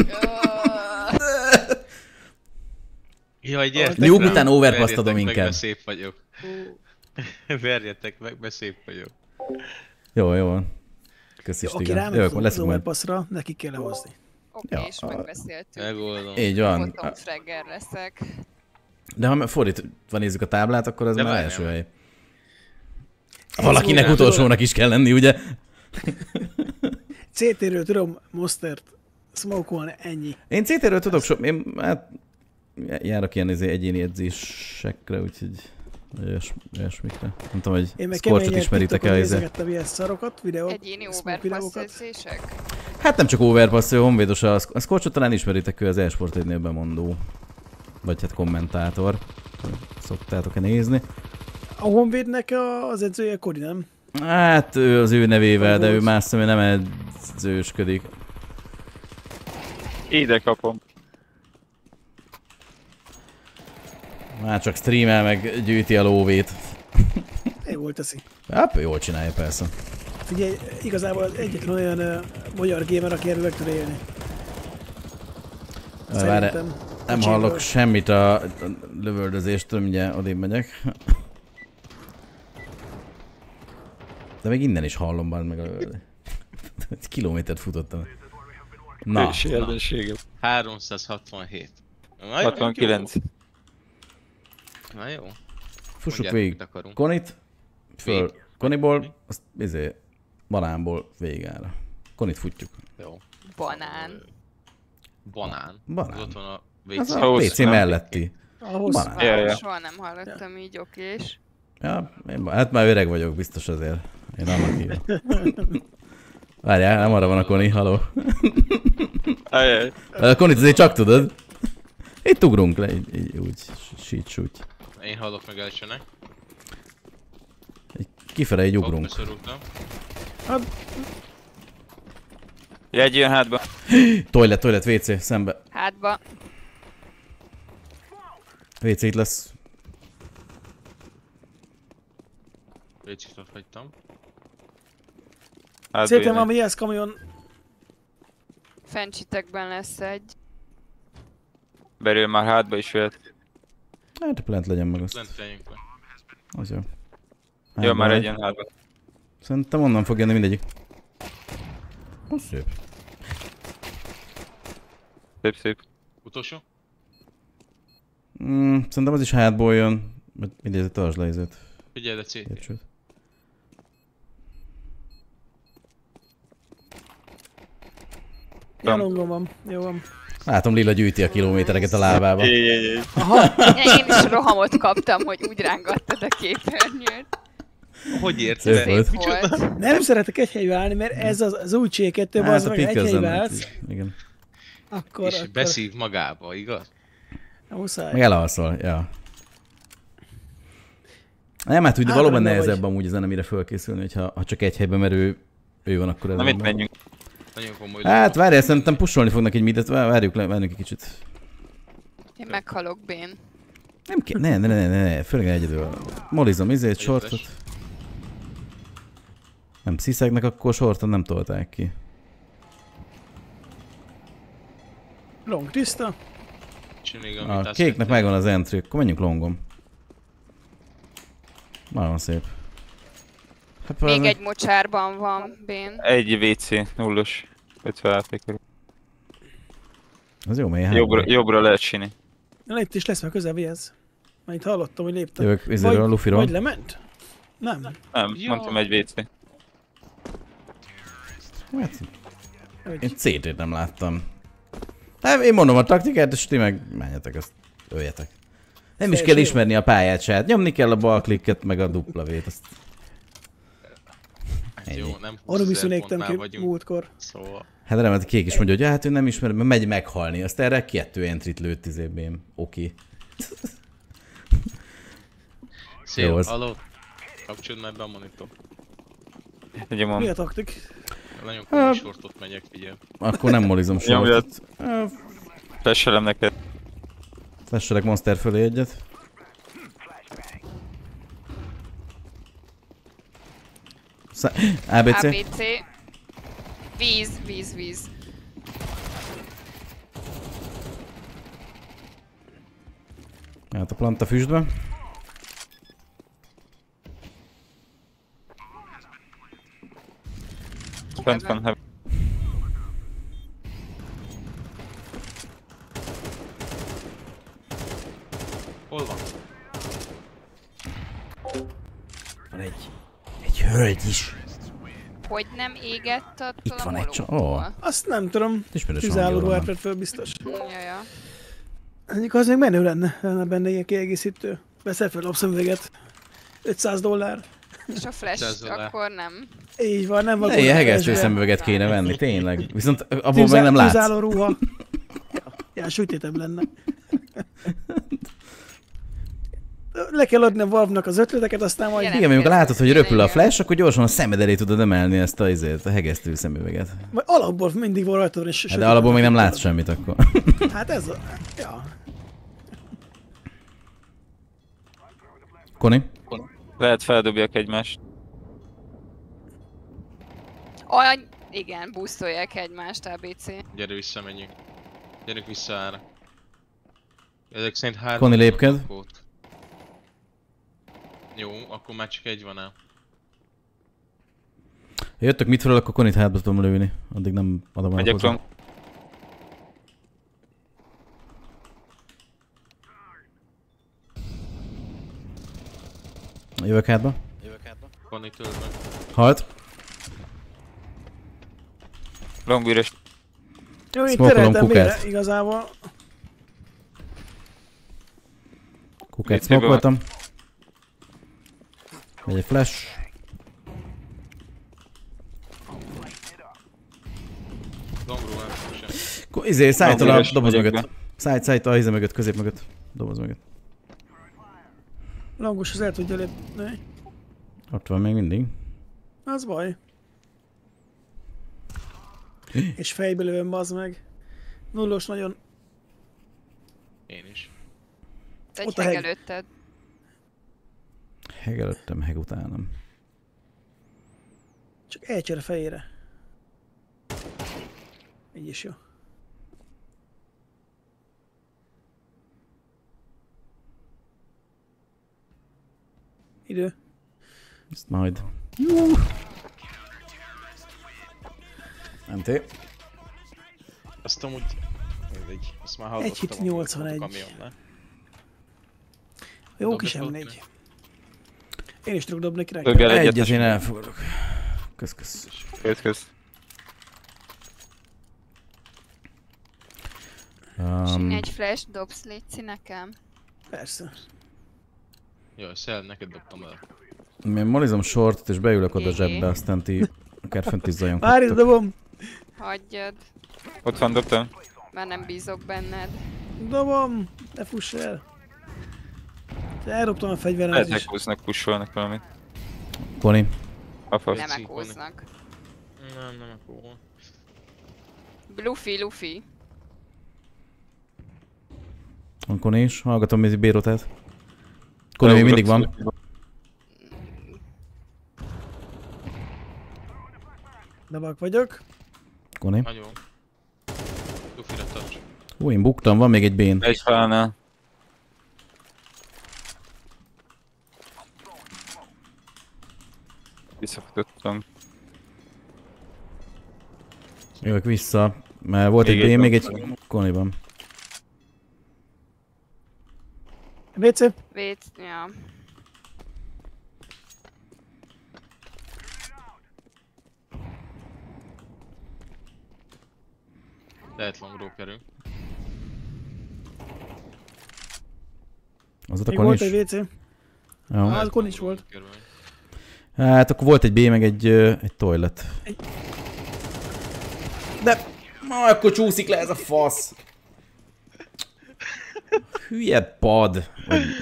Jaj, gyertek Nyúk rám, után overpasszadom verjetek meg, inkább. mert szép vagyok. Verjetek meg, mert szép vagyok. Jó van. Köszi, Aki Stiga. rámegy Jövök, az leszünk majd. overpassra, neki kell lehozni. Oké, Ja, és megbeszéltük. Megoldom. Így van. Bottom fragger leszek. De ha fordítva nézzük a táblát, akkor ez De már várjál. első hely. Valakinek utolsónak is kell lenni, ugye? CT-ről tudom Monstert smoke-olni, ennyi. Én CT-ről tudok én hát járok ilyen egyéni edzésekre, úgyhogy olyasmikre. Nem tudom, hogy Én meg Scorchot keményen ismeritek TikTokon el. nézegettem ilyen szarokat, Egyéni smoke overpass videókat. edzések. Hát nem csak overpass, ő honvédos, a Scorchot talán ismeritek, ő az e-sport egynél bemondó. Vagy hát kommentátor. Szoktátok-e nézni? A Honvédnek az edzője Kori, nem? Hát ő az ő nevével, de ő Volt. más személy nem edzősködik. Ide kapom. Már csak streamel, meg gyűjti a lóvét. Jól teszi. Hát jól csinálja persze. Figyelj, igazából az egyetlen olyan magyar gamer, aki erről meg tud élni. Várj, Szerintem. nem A hallok Chamber. semmit a lövöldözéstől, mindjárt odébb megyek. De még innen is hallom már meg a lövöldözést. Egy kilométert futottam. Na, És ellenségem. 367. Na, jó, 69. jó. Na jó. fussuk Mondják, végig. mit akarunk. Konit, föl. Végig. Koniból, azt banánból végára. Konit futjuk. Jó. Banán. Banán. Banán. Az ott van a Az WC. a Ahhoz WC nem. melletti. Ahhoz Banán. Ja, ja. Soha nem hallottam így, okés. Ja, hát már öreg vagyok, biztos azért. Én annak hívom. Várjál, nem arra van a Koni, haló. Ajaj. A Konit azért csak tudod. Itt ugrunk le, így úgy, sítsúgy. Én hallok meg elsőnek. Kifele így Hopp, ugrunk. beszorultam. Jegy jön hátba. Toilet, WC, szembe. Hátba. WC itt lesz. WC-t ott hagytam. Hátba Szépen jön. valami jelsz kamion. Fencsitekben lesz egy. Belül már hátba is jöhet. Hát lent legyen meg azt. Lent legyünk le. Az jó. Jó, Hát, már baj. egy jön hátba. Szerintem onnan fog jönni mindegyik. Az szép. Szép, szép. Utolsó? Szerintem az is hátból jön. Vagy mindegy, tartsd le ezért. Figyelj, de CT. Értsőt. Jalongon van. Jó van. Látom, Lila gyűjti a kilométereket a lábába. Jéjjéjjéj. Én is rohamot kaptam, hogy úgy rángattad a képernyőt. Hogy érted? Szép volt. Szép volt. Nem szeretek egy helybe állni, mert ez az új C2, az meg egy helybe piközöm. állsz, Igen. akkor beszív magába, igaz? muszáj. Meg elalszol, ja. Nem, hát úgy Hát, valóban rendben nehezebb vagy. amúgy az enemire fölkészülni, ha csak egy helyben, mert ő van akkor Na mit menjünk? Nagyon komoly Hát várjál, szerintem pusolni fognak egy midet, várjuk egy kicsit. Én meghalok, Bén. Nem kell, ne, főleg egyedül. Molizom izét, shortot. Nem sziszegnek, akkor shortot nem tolták ki. Long tiszta. A kéknek megvan az entry, akkor menjünk longom. Nagyon szép. Hát, Még egy mocsárban van, Bén. Egy WC, nullos. 50 HP körül. Az jó mély Jobbra lehet sinni. Itt is lesz, mert közel vihez. Már itt hallottam, hogy léptek. Jövök izéről, Luffyról. Vagy lement? Nem. Nem, mondtam egy WC. Hát, én CT-t nem láttam. Hát én mondom a taktikát, és ti meg menjetek, azt öljetek. Nem is kell ismerni a pályát se, hát nyomni kell a bal klikket, meg a W-t, azt... Jó, nem 20 Arra 000 viszonyítem pontnál ki vagyunk. múltkor. Szóval... Hát remélem, hogy Kék is mondja, hogy hát ő nem ismer, mert megy meghalni. Azt erre 2 entrit lőtt izébém. Oké. Szél, az. halló? Kapcsolod már be a monitor. Nyomom. Mi a taktik? Nagyon komoly sortot megyek, figyelj. Akkor nem molizom Nyomjad. sortot. Flashelem neked. Flashelek monster fölé egyet. ABC. ABC. Víz. Hát a planta füstbe. Fent van. Hol van? Van egy hölgy is. Hogy nem égett attól Itt van a egy molótól? Azt nem tudom. Ismerős Tüzálló hangja ruhát van. vett föl biztos. Jaja. Egyik az még menő lenne benne ilyen kiegészítő. Veszel fel lapszemüveget. $500. És a flash 100 dollár. akkor nem. Így van, nem van. Ilyen hegesztő szemüveget kéne venni, tényleg. Viszont abból meg nem látsz. Tűzálló ruha. Ja, sütétem lenne. Le kell adni a Valve-nak az ötleteket, aztán majd... Igen, amikor látod, hogy röpül a flash, akkor gyorsan a szemed elé tudod emelni ezt a hegesztő szemüveget. Vagy alapból mindig van rajta, és... Hát de alapból még nem látsz semmit akkor. Hát ez a... Ja. Koni? Lehet feldobjak egymást. Olyan, igen, boostolják egymást, ABC. Gyere vissza, menjünk. Gyerünk vissza ára. Ezek szerint 3 Koni lépked. Jó, akkor már csak egy van el. Ha jöttök mit fel, akkor Konit hátba tudom lőni. Addig nem adom el Megyek hozzá. long. Jövök hátba. Koni tölt meg. Halt. Long üres. Jó, én Smokolom tereltem kukát. mire, igazából. Kukát Mit jövő smokoltam. Megy egy flash. Longról nem sem. Izé, szájtól a üres doboz megyek mögött. Szájt a hize mögött, közép mögött. Doboz mögött. Langos az el tudja lépni. Ott van még mindig. Az baj. És fejbe lövöm, bazd meg. Nullos nagyon... Én is. Egy Ott a heg heg. előtted. Heg előttem, heg utánam. Csak elcsér a fejére. Így is jó. Idő. Ezt majd. MT. Azt amúgy... Mindegy. Azt már Egy hit hallottam. 81. A kamionnál. Jó Dobd kis be, M4. Én is tudok dobni király. Többel egyet. Egyet én elfogadok. Kösz. Kösz. Egy flash dobsz, létszi nekem. Persze. Jaj, Szel, neked dobtam el. Én molizom shortot és beülök oda Gé. zsebbe, aztán ti akár fönt is Várj, zajongkodtok. dobom! Hagyjad, Ott van, dobtam. már nem bízok benned. Dobom! Ne fuss el! Elroptam a fegyverem Lehet is. meghúznak, pusolnak valamit. Koni. Apa. Nem ekóznak. Nem akkor. Luffy. Van Koni is. Hallgatom Mizi Bérotát. Koni még mindig van. Debak vagyok. Koni. Nagyon. Lufira touch. Ó, én buktam, van még egy bén. Egy falnál. Visszafutottam. Jövök vissza. Mert volt egy Még egy bén, még van. egy Koni van. WC. Ja. Lehet longról kerül. Az ott a Még Koni volt is? egy WC. Jó. Az Koni is volt. Hát akkor volt egy B, meg egy toilet. De... Ma akkor csúszik le ez a fasz. Hülye pad.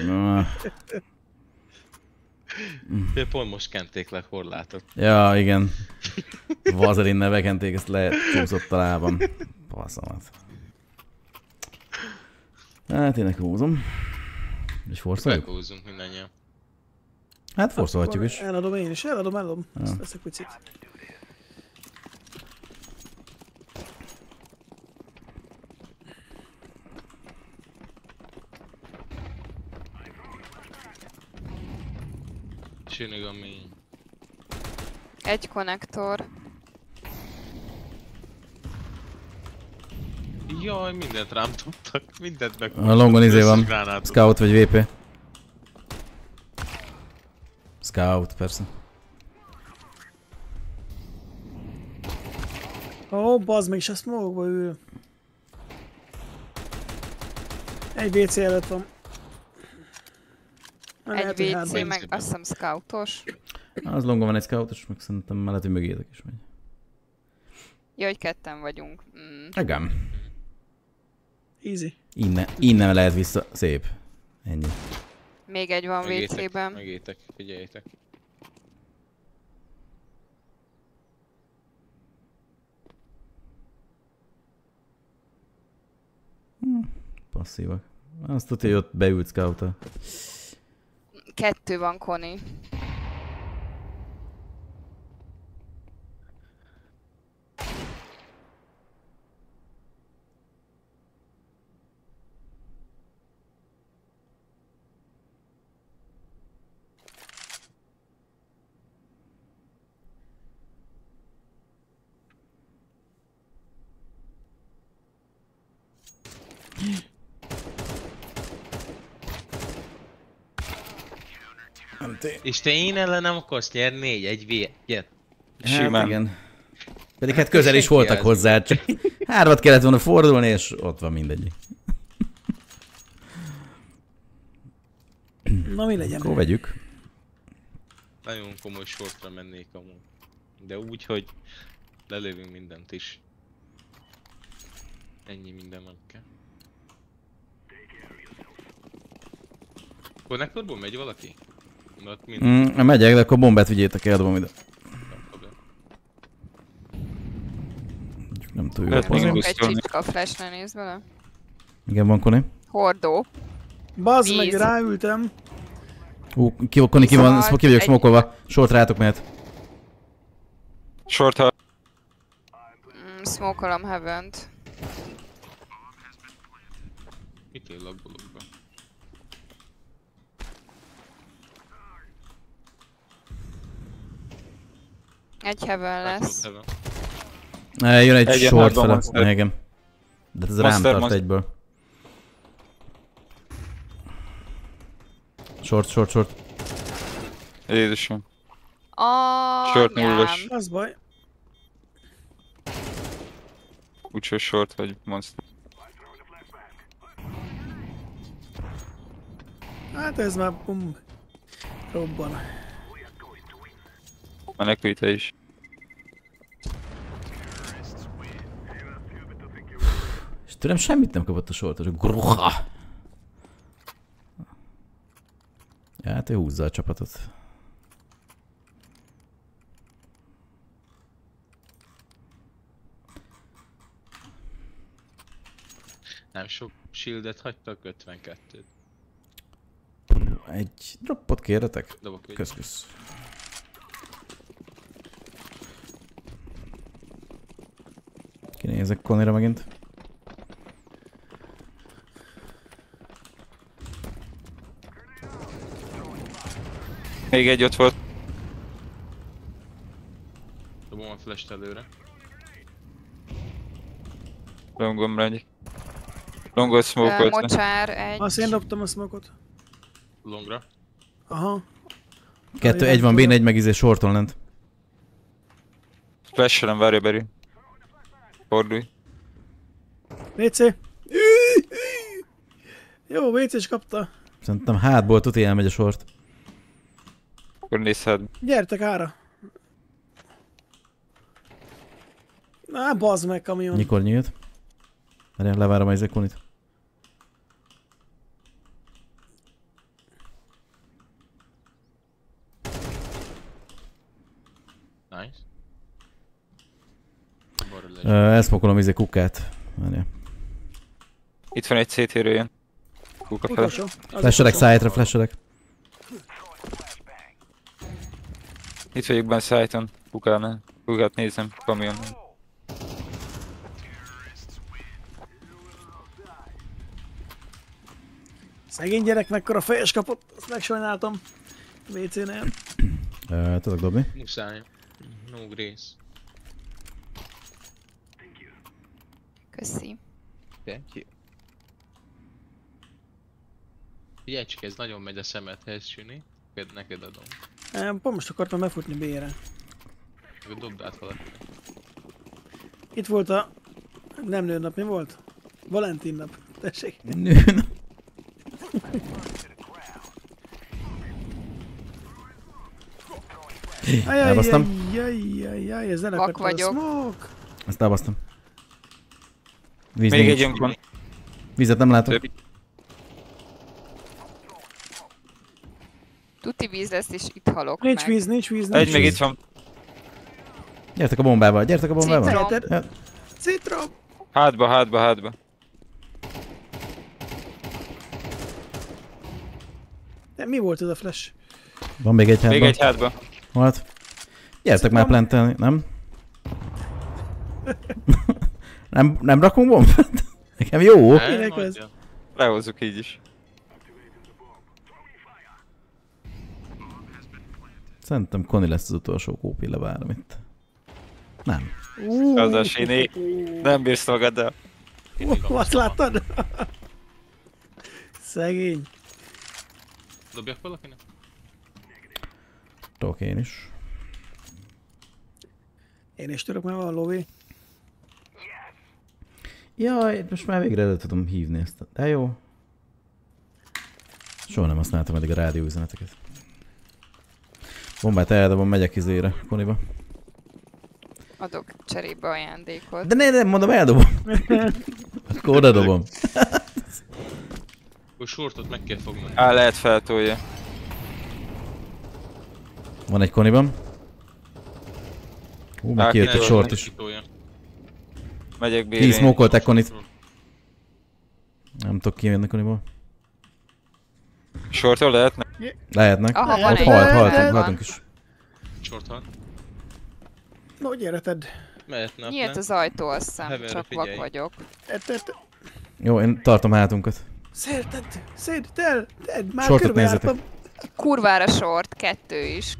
De pont most kenték le korlátot. Ja, igen. Vazelin nevekenték, ezt lecsúszott a lábam. Passzamat. Hát én húzom. És forszoljuk? Felkózzunk mindannyian. Hát forszolhatjuk is. Eladom én is, eladom. Ezt veszek picit. Sűnög a mély. Egy konnektor. Jaj, mindent rám dobtak. Mindent meg. A longon izé van. Gránátot. Scout vagy VP. Scout, persze. Ó, bazd meg, és a smoke-ba ül. Egy WC előtt van. Egy WC, hátban. meg azt hiszem scoutos. Az longon van egy scoutos, meg szerintem mellett, hogy mögétek is megy. Jó, hogy ketten vagyunk. Igen. Easy. Innen lehet vissza. Szép. Ennyi. Még egy van WC-ben. Megétek, figyeljétek. Passzívak. Azt tudja, hogy ott beült scout-a. 2 van Koni. És te én ellenem akarsz nyerni egy V1-et? Simán. Hát igen. Pedig hát közel is voltak hozzá, csak 3-at kellett volna fordulni, és ott van mindegyik. Na mi legyen? Akkor vegyük. Nagyon komoly sortra mennék amúgy. De úgy, hogy lelövünk mindent is. Ennyi minden van kell. Konnektorból megy valaki? Ott Megyek, de akkor bombát vigyétek el, dobom ide. Nem túl jó. Lehet még pozíció. Egy gusztolni. csicska flash-ne néz bele. Igen, van Koni. Hordó. Bazd meg, Víz. ráültem. Koni ki van, Szóval ki vagyok egy- smokolva. Short rátok mehet. Short hard. Smokolom Heavent. Mit él lagbolokba? Egy Heaven lesz. Jön egy Egyen short hardban fele. monster. Igen. De ez rám Monster, tart monster. egyből. Short. Jézusom. Anyám. Short nullas. Az baj. Úgyhogy short vagy monster. Hát ez már bum. Robban. Menekülj te is. És tőlem semmit nem kapott a short, csak gruha. Hát ő húzza a csapatot. Nem sok shieldet hagytak, 52-t. Egy droppot kérhetek? Dobok egy. Kösz. Kinézek Connyra megint. Még egy ott volt. Dobom a flash-t előre. Longomra egyik. Longot smoke-olt. Mocsár egy. Azt én dobtam a smoke-ot. Longra. Aha. 2, 1 van B4 meg izé shorton lent. Flash-elem, várja Beri. Fordulj. WC. Jó, WC-s kapta. Szerintem hátból tuti elmegy a short. Akkor nézhet. Gyertek ára. Na, bazd meg, kamion. Mikor nyílt? Várjál, levárom a izé Connit. Nice. Balra legy. Elszmokolom izé kukát. Várjál. Itt van egy CT-ről jön. Kuka fel. Utolsó. Az Flasherek, utolsó. side-ra flasherek. Itt vagyok benne szájton. Kukánál. Kukát nézem. Kamion. Szegény gyerek mekkora fejes kapott, azt megsajnáltam. WC-nél. Tudok dobni? Muszáj. No grace. Köszi. Thank you. Figyelj csak, ez nagyon megy a szemedhez, Süni. Neked adom. Pont most akartam befutni B-re. Akkor dobd át valakinek. Itt volt a... Nem nőnap, mi volt? Valentin nap. Tessék. Nőn. Elbasztam. Ajajajajaj, ez Vak elakadt a vagyok. smoke. Ezt elbasztam. Víz Még nincs. egy jönk van. Vizet nem látok. Több. Tuti víz lesz, és itt halok Nincs meg. víz, nincs víz, nincs Egy még víz. itt van. Gyertek a bombával, gyertek a bombával. Citrom. Érted? Ja, Citrom. Hátba. De mi volt ez a flash? van még egy Még hátban. egy hátba. Halt. Gyertek már plantelni, nem? nem rakunk bombát? Nekem jó. Kinek ez? Hagyja. Lehozzuk így is. Szerintem Conny lesz az utolsó kópi, levárom itt. Nem. Az a Sini. Nem bírsz magad el. Azt láttad? Szegény. Dobjak valakinek? Tudok én is. Én is tudok, már van lóvé. Jaj, most már végre el tudom hívni ezt. De jó. Soha nem használtam eddig a rádió üzeneteket. Bombát eldobom, megyek izére, Connyba. Adok cserébe ajándékot. De nem, mondom, eldobom. Akkor oda dobom. Akkor shortot meg kell fognod. Lehet feltolja. Van egy Connyban. Meg kijött egy kitolja, short is. Kitolja. Megyek Ki B-re. smokolták Connit. Nem tudok kijönni Connyból. Shortol lehetne? Lehetnek. Aha, van Ott egy. haltunk is. Short halt. No, gyere, tedd. Mehetne a Nyílt plant. az ajtó, azt hiszem, Heavenre csak figyelj. vak vagyok. Tedd. Jó, én tartom hátunkat. Szedd, tedd. Már Shortot körbejártam. Kurvára short, 2 is.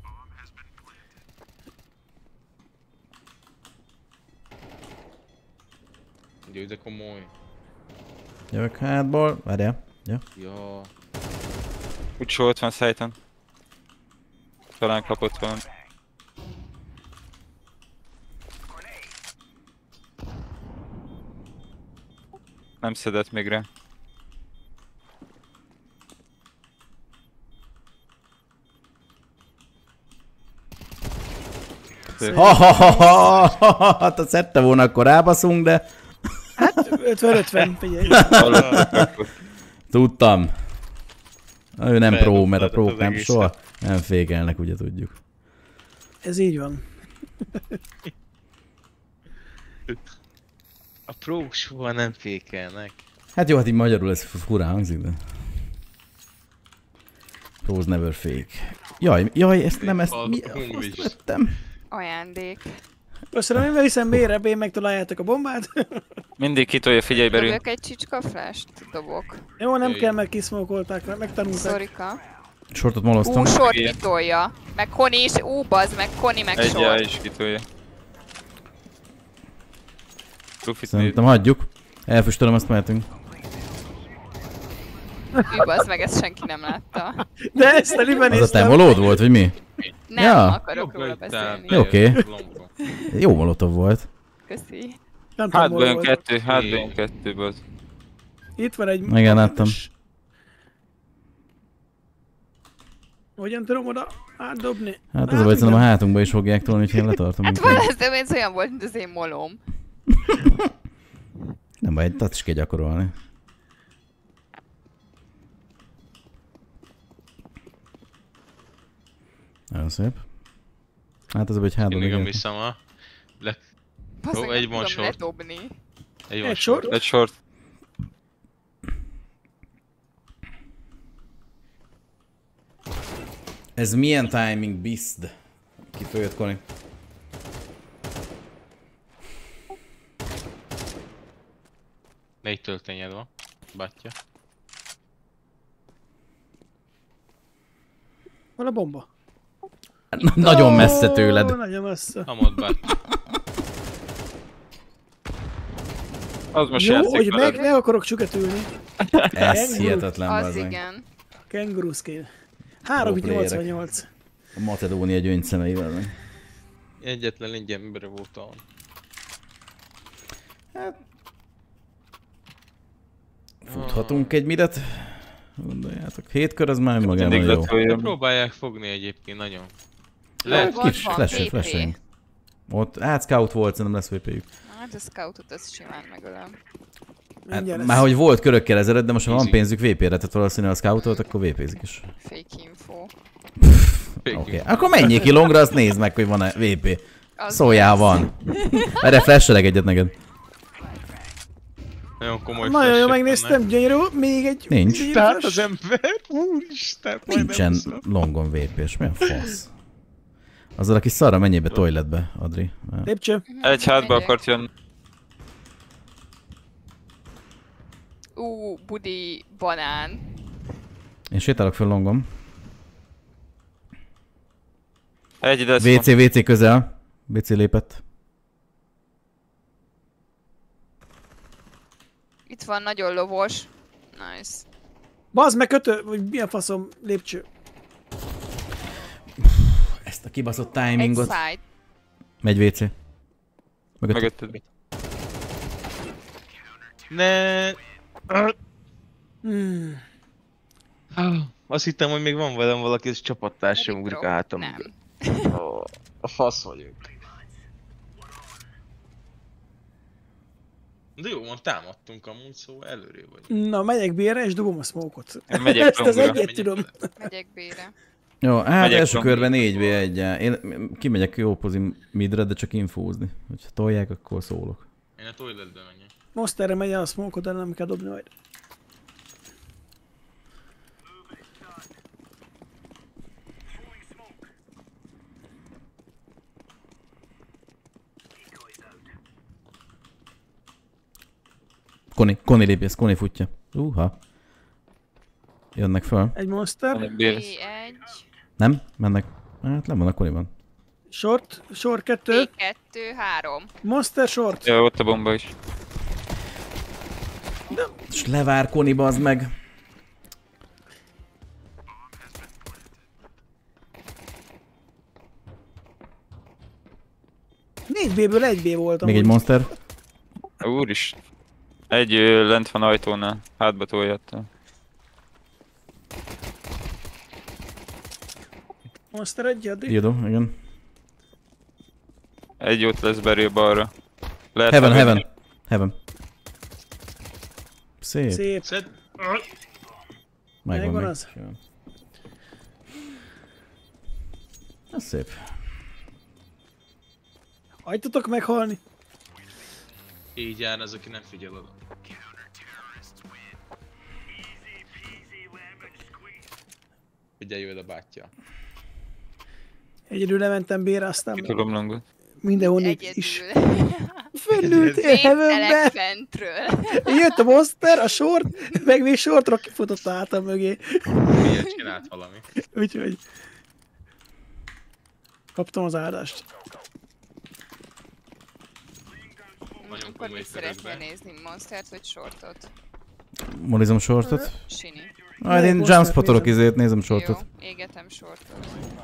Jöjj, de komoly. Jövök hátból. Várjál. Ja. Ja. Úgy short van szájton. Talán kapott valami. Nem szedett még rá. Ha szedte volna, akkor rábaszunk, de... Hát 50-50, figyelj. Hallottak akkor. Tudtam. Ő nem pro, mert a Feldobtad prók az nem egészet. soha nem fékelnek, ugye tudjuk. Ez így van. A prók soha nem fékelnek. Hát jó, hát így magyarul ez furán hangzik, de... Pros never fake. Jaj, ezt nem ezt... Mi a Hungris. fasz vettem? Ajándék. Köszönöm, én viszem B-re, B megtaláljátok a bombát. Mindig kitolja, figyelj belül. Dobjak egy csicska flash-t? Dobok. Jó, nem Jöjjön. kell, mert kiszmokolták, megtanulták. Szorika. Sortot moloztam. Sort kitolja. Meg Koni is, bazd meg, Koni meg Egy A sort. is kitolja. Rufit Szerintem hagyjuk. Elfüstölöm, azt mehetünk. Bazd meg, ezt senki nem látta. De ezt a liben Az a te molód volt, vagy mi? Nem Ja. akarok róla beszélni. Jó, oké. Jó molotov volt. Köszi. Nem tudom, hol Hátban volt. kettő, hátban kettő, bazd. Itt van egy... Igen, láttam. Hogyan tudom oda átdobni? Hát ez a baj, szerintem a hátunkba is fogják tolni, úgyhogy én letartom. Hát inkább. valószínűleg ez olyan volt, mint az én molom. Nem baj, tehát is kell gyakorolni. Nagyon szép. Hát ez a baj, hogy hátba Mindig megérte. viszem a... Bazd Jó, meg, egy nem van tudom sort. ledobni. Egy Egy sor? Egy short. Ez milyen timing, bizd? Ki följött, Koni? Melyik töltényed van? Bátya. Hol a bomba? Nagyon messze tőled. Ó, nagyon messze. Amott bátya. Az most Jó, játszik hogy veled. meg akarok csuketülni. Ez hihetetlen, Az bazdmeg. igen. Kenguruszként. Pro playerek. 3,88. A Macedónia gyöngyszemeivel. meg. Egyetlen egy ember voltam. Futhatunk egy midet? Gondoljátok. 7 kör az már magában Mindig jó. letolja. Próbálják fogni egyébként nagyon. Lehet Van, kis van, flash-ünk. VP. Ott, hát scout volt, szerintem lesz VP-jük. Hát a scoutot azt simán megölöm. Mindjárt Hát, lesz. már hogy volt körökkel ezelőtt, de most ha van Easy. pénzük VP-re, tehát valószínűleg a scoutot, akkor VP-zik is. Fake info. Oké, akkor menjél ki longra, azt nézd meg, hogy van-e VP. Az Szóljál lesz. van. Erre flashelek egyet neked. Nagyon komoly Nagyon jó, flashek megnéztem, gyönyörű. Még egy... Nincs. gyönyörű Tehát flash. az ember, úristen, majdnem Nincsen úszom. longon VP-s, mi a fasz? Azzal a kis szarra menjél be toiletbe, Adri. Lépcső. Egy hátba Megyek. akart jönni. Budi banán. Én sétálok föl longon. Egy ide WC közel. WC lépett. Itt van nagyon lovos. Nice. Bazd meg kötő, vagy milyen faszom lépcső. Ezt a kibaszott Egy timingot. side. Megy WC. Mögött. Mögötted. Ne... Hmm. Azt hittem, hogy még van velem valaki, ez csapattársam Pedig ugrik pro. a hátam. Nem. A fasz vagyok. De jó, van, támadtunk amúgy, szóval előrébb vagyunk. Na, megyek B-re és dugom a smoke-ot. Én megyek Ezt az longra. egyet tudom. Megyek B-re. Jó, hát Megyek első longra. körben 4v1. Én kimegyek jó pozi midre, de csak infózni. Hogyha tolják, akkor szólok. Én a toiletbe menjek. Monsterre megy el a smoke-ot, de nem kell dobni majd. Koni lépjesz, Koni futja. Jönnek föl. Egy monster. Bérsz. B1. Nem? Mennek. Hát nem van, a Koniban. Short 2. B2, 3. Monster short. Ja, ott a bomba is. És levár Koni, bazd meg. Négy B-ből egy B voltam. Még egy monster. Úr is. Egy lent van ajtónál. Hátba toljatta. Monster egy, addig. Író, igen. Egy ott lesz belül balra. Lehet Heaven. Szép. Szép. Szed... Megvan Megvan még. az. Simán. Ez szép. Hagytatok meghalni? Így jár az, aki nem figyel oda. Figyelj oda, bátyja. Egyedül lementem B-re, aztán Kitolom longot. mindenhonnét is. Egyedül. Fölült heavenbe, Fémtelek fentről. jött a monster, a short, meg még shortra kifutott a hátam mögé. Miért csinált valami? Úgyhogy... Kaptam az áldást. Nagyon Akkor komoly mit szeretnél körökben. nézni? Monstert vagy shortot? Molizom shortot. Sini. Majd én Monster jumpspotolok nézem. izét, nézem shortot. Jó, égetem shortot.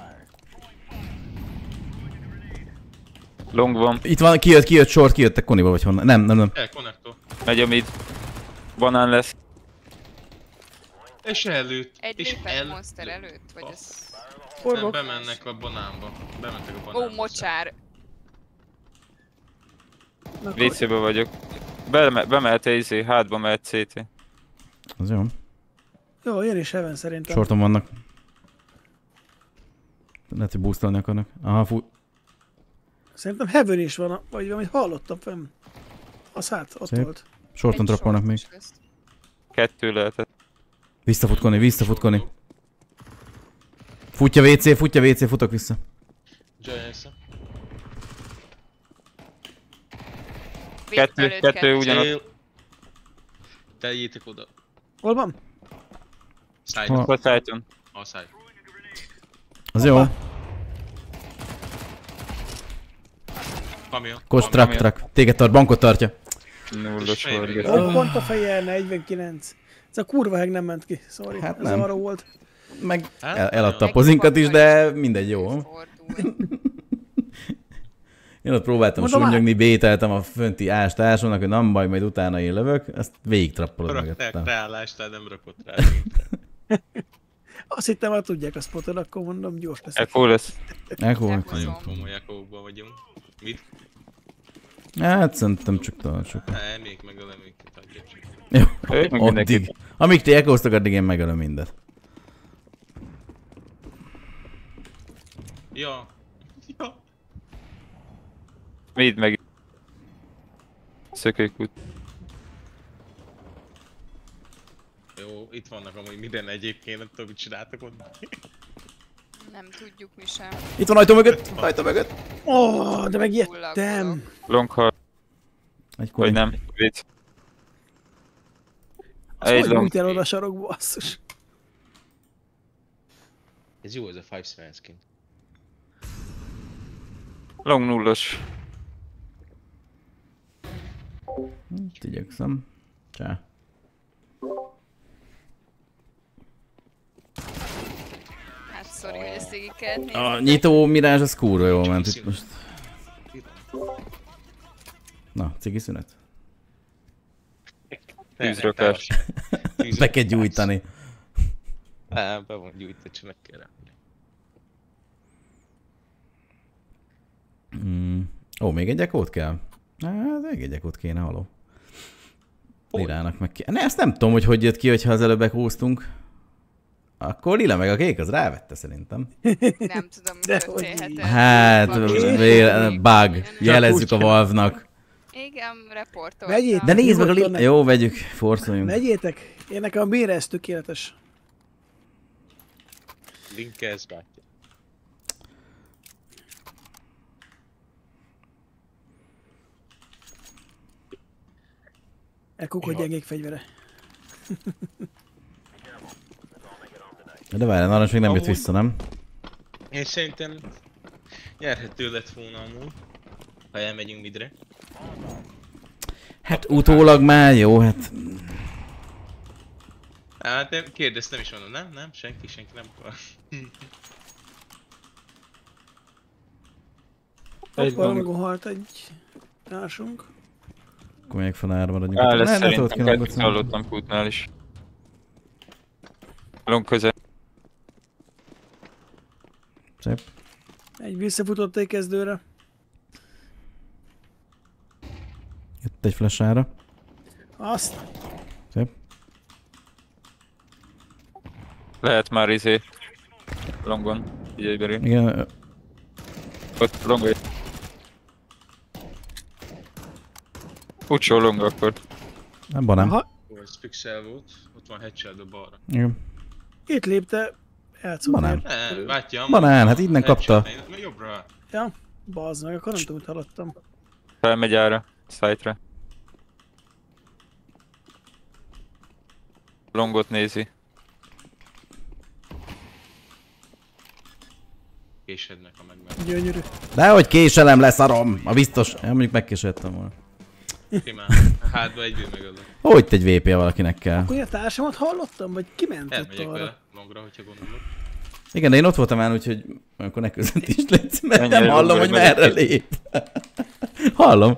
Long van. Itt van, kijött short, kijöttek Koniba vagy honnan. Nem. Connector. Megy a mid. Banán lesz. És előtt. Egy és lépett monster előtt? Vagy ez... Nem, Forgok. bemennek a banánba. Bementek a Ó, banánba. mocsár. WC-be vagyok. Bemehet AZ, hátba mehet CT. Az jó. Jó, jön is heaven szerintem. Shorton vannak. Lehet, hogy boostolni akarnak. Aha, Szerintem heaven is van, vagy valamit hallottam fenn. Az hát, ott Szép. volt. shorton Egy trappolnak még. short is lesz. 2 lehetett. Visszafut Koni. Futja WC, futok vissza. Giants. Kettő ugyanaz. Teljétek oda. Hol van? Side. Ha. A site-on. A side. Az jó. Kamion. Kocs, truck. Téged tart, bankot tartja. Nullos Fejre. forgat. Ó, pont a feje, 49. Ez a kurva heg nem ment ki, sorry. Hát Ez nem. arra volt. Meg Hát, eladta a Egy pozinkat is, de bankban mindegy, jó. fordul. Én ott próbáltam Mondom, sunnyogni, bételtem a fönti ástársamnak, hogy nem baj, majd utána én lövök, ezt végig trappolod Rakták mögöttem. ráállást, tehát nem rakott rá. Azt hittem, hogy tudják a spotot, akkor mondom, gyors lesz. Echo lesz. Echo. Nagyon komoly ekókban vagyunk. Mit? Hát szerintem csak tartsuk. Ne, még megölem őket, adja csak. Jó, Ők meg addig. mindenkit. Amíg ti echoztak, addig én megölöm mindet. Ja. Mid meg. Szökőkút. Jó, itt vannak amúgy minden egyébként, nem tudom, mit csináltak ott. Nem tudjuk mi sem. Itt van ajtó mögött. Ó, de megijedtem. Long hard. Egy Vagy Koni. nem. WC. Azt Egy hogy long. bújt el oda a sarokba, basszus. Ez jó, ez a 5 span skin. Long nullos. Igyekszem. Csá. Hát sorry, hogy ezt végig kellett nézni. A nyitó mirázs az kurva jól ment itt most. Na, cigi szünet. Tűzrakás. Be kell gyújtani. Be van gyújtva, csak meg kell rá. Ó, még egy ekót kell? Hát, még egy ekót kéne, haló. Lilának meg kéne. Ne, ezt nem tudom, hogy jött ki, hogyha az előbb ekóztunk. Akkor lila meg a kék, az rávette szerintem. Nem tudom, mi Dehogy történhetett. Hát, Valami- bug. Jelezzük a Valve-nak. Igen, reportoltam. Vegyét. De nézd meg a Nyugodtan lila... Jó, vegyük, forszoljunk. Megyétek? Én nekem a bére ez tökéletes. Linkez, bátya. Ekkor, hogy gyengék fegyvere. De várjál, narancs még nem jött Amúgy- vissza, nem? Én szerintem nyerhető lett volna amúgy, ha elmegyünk midre. Hát utólag már jó, hát... Hát nem, kérdeztem is mondom, nem? Senki nem akar. Hopp, valamigon halt egy társunk. Akkor még fel árva maradjunk. Á, lesz Ne, ne tudod szerintem. kinaggatni. Hallottam kútnál is. Long közel. Szép. Egy visszafutott egy kezdőre. Jött egy flashára. Azt. Szép. Lehet már izé. Longon. Figyelj Beri. Igen, Ott longa. Úgyse longa akkor. Nem banán. Aha, Ó, ez pixel volt. Ott van headshot balra. Igen. itt lépte, játszott. Banán. Ne, látja. Banán, hát innen kapta. Headshot, jobbra. Ja, bazd meg, akkor nem tudom, hogy hallottam. Felmegy ára, site-ra. Longot nézi. Késednek a megment. Gyönyörű. Dehogy késelem lesz, szarom! Ma biztos. Ja, mondjuk megkéseltem volna. Simán. A hátba egyből megadom. Hogy egy VP-je valakinek kell? Akkor én a társamat hallottam, vagy kiment ott Elmegyek arra? vele longra, hogyha gondolod. Igen, de én ott voltam már, úgyhogy akkor ne közvetítsd, légy, mert Mennyire nem hallom, hogy ugorj merre bele. lép. Hallom.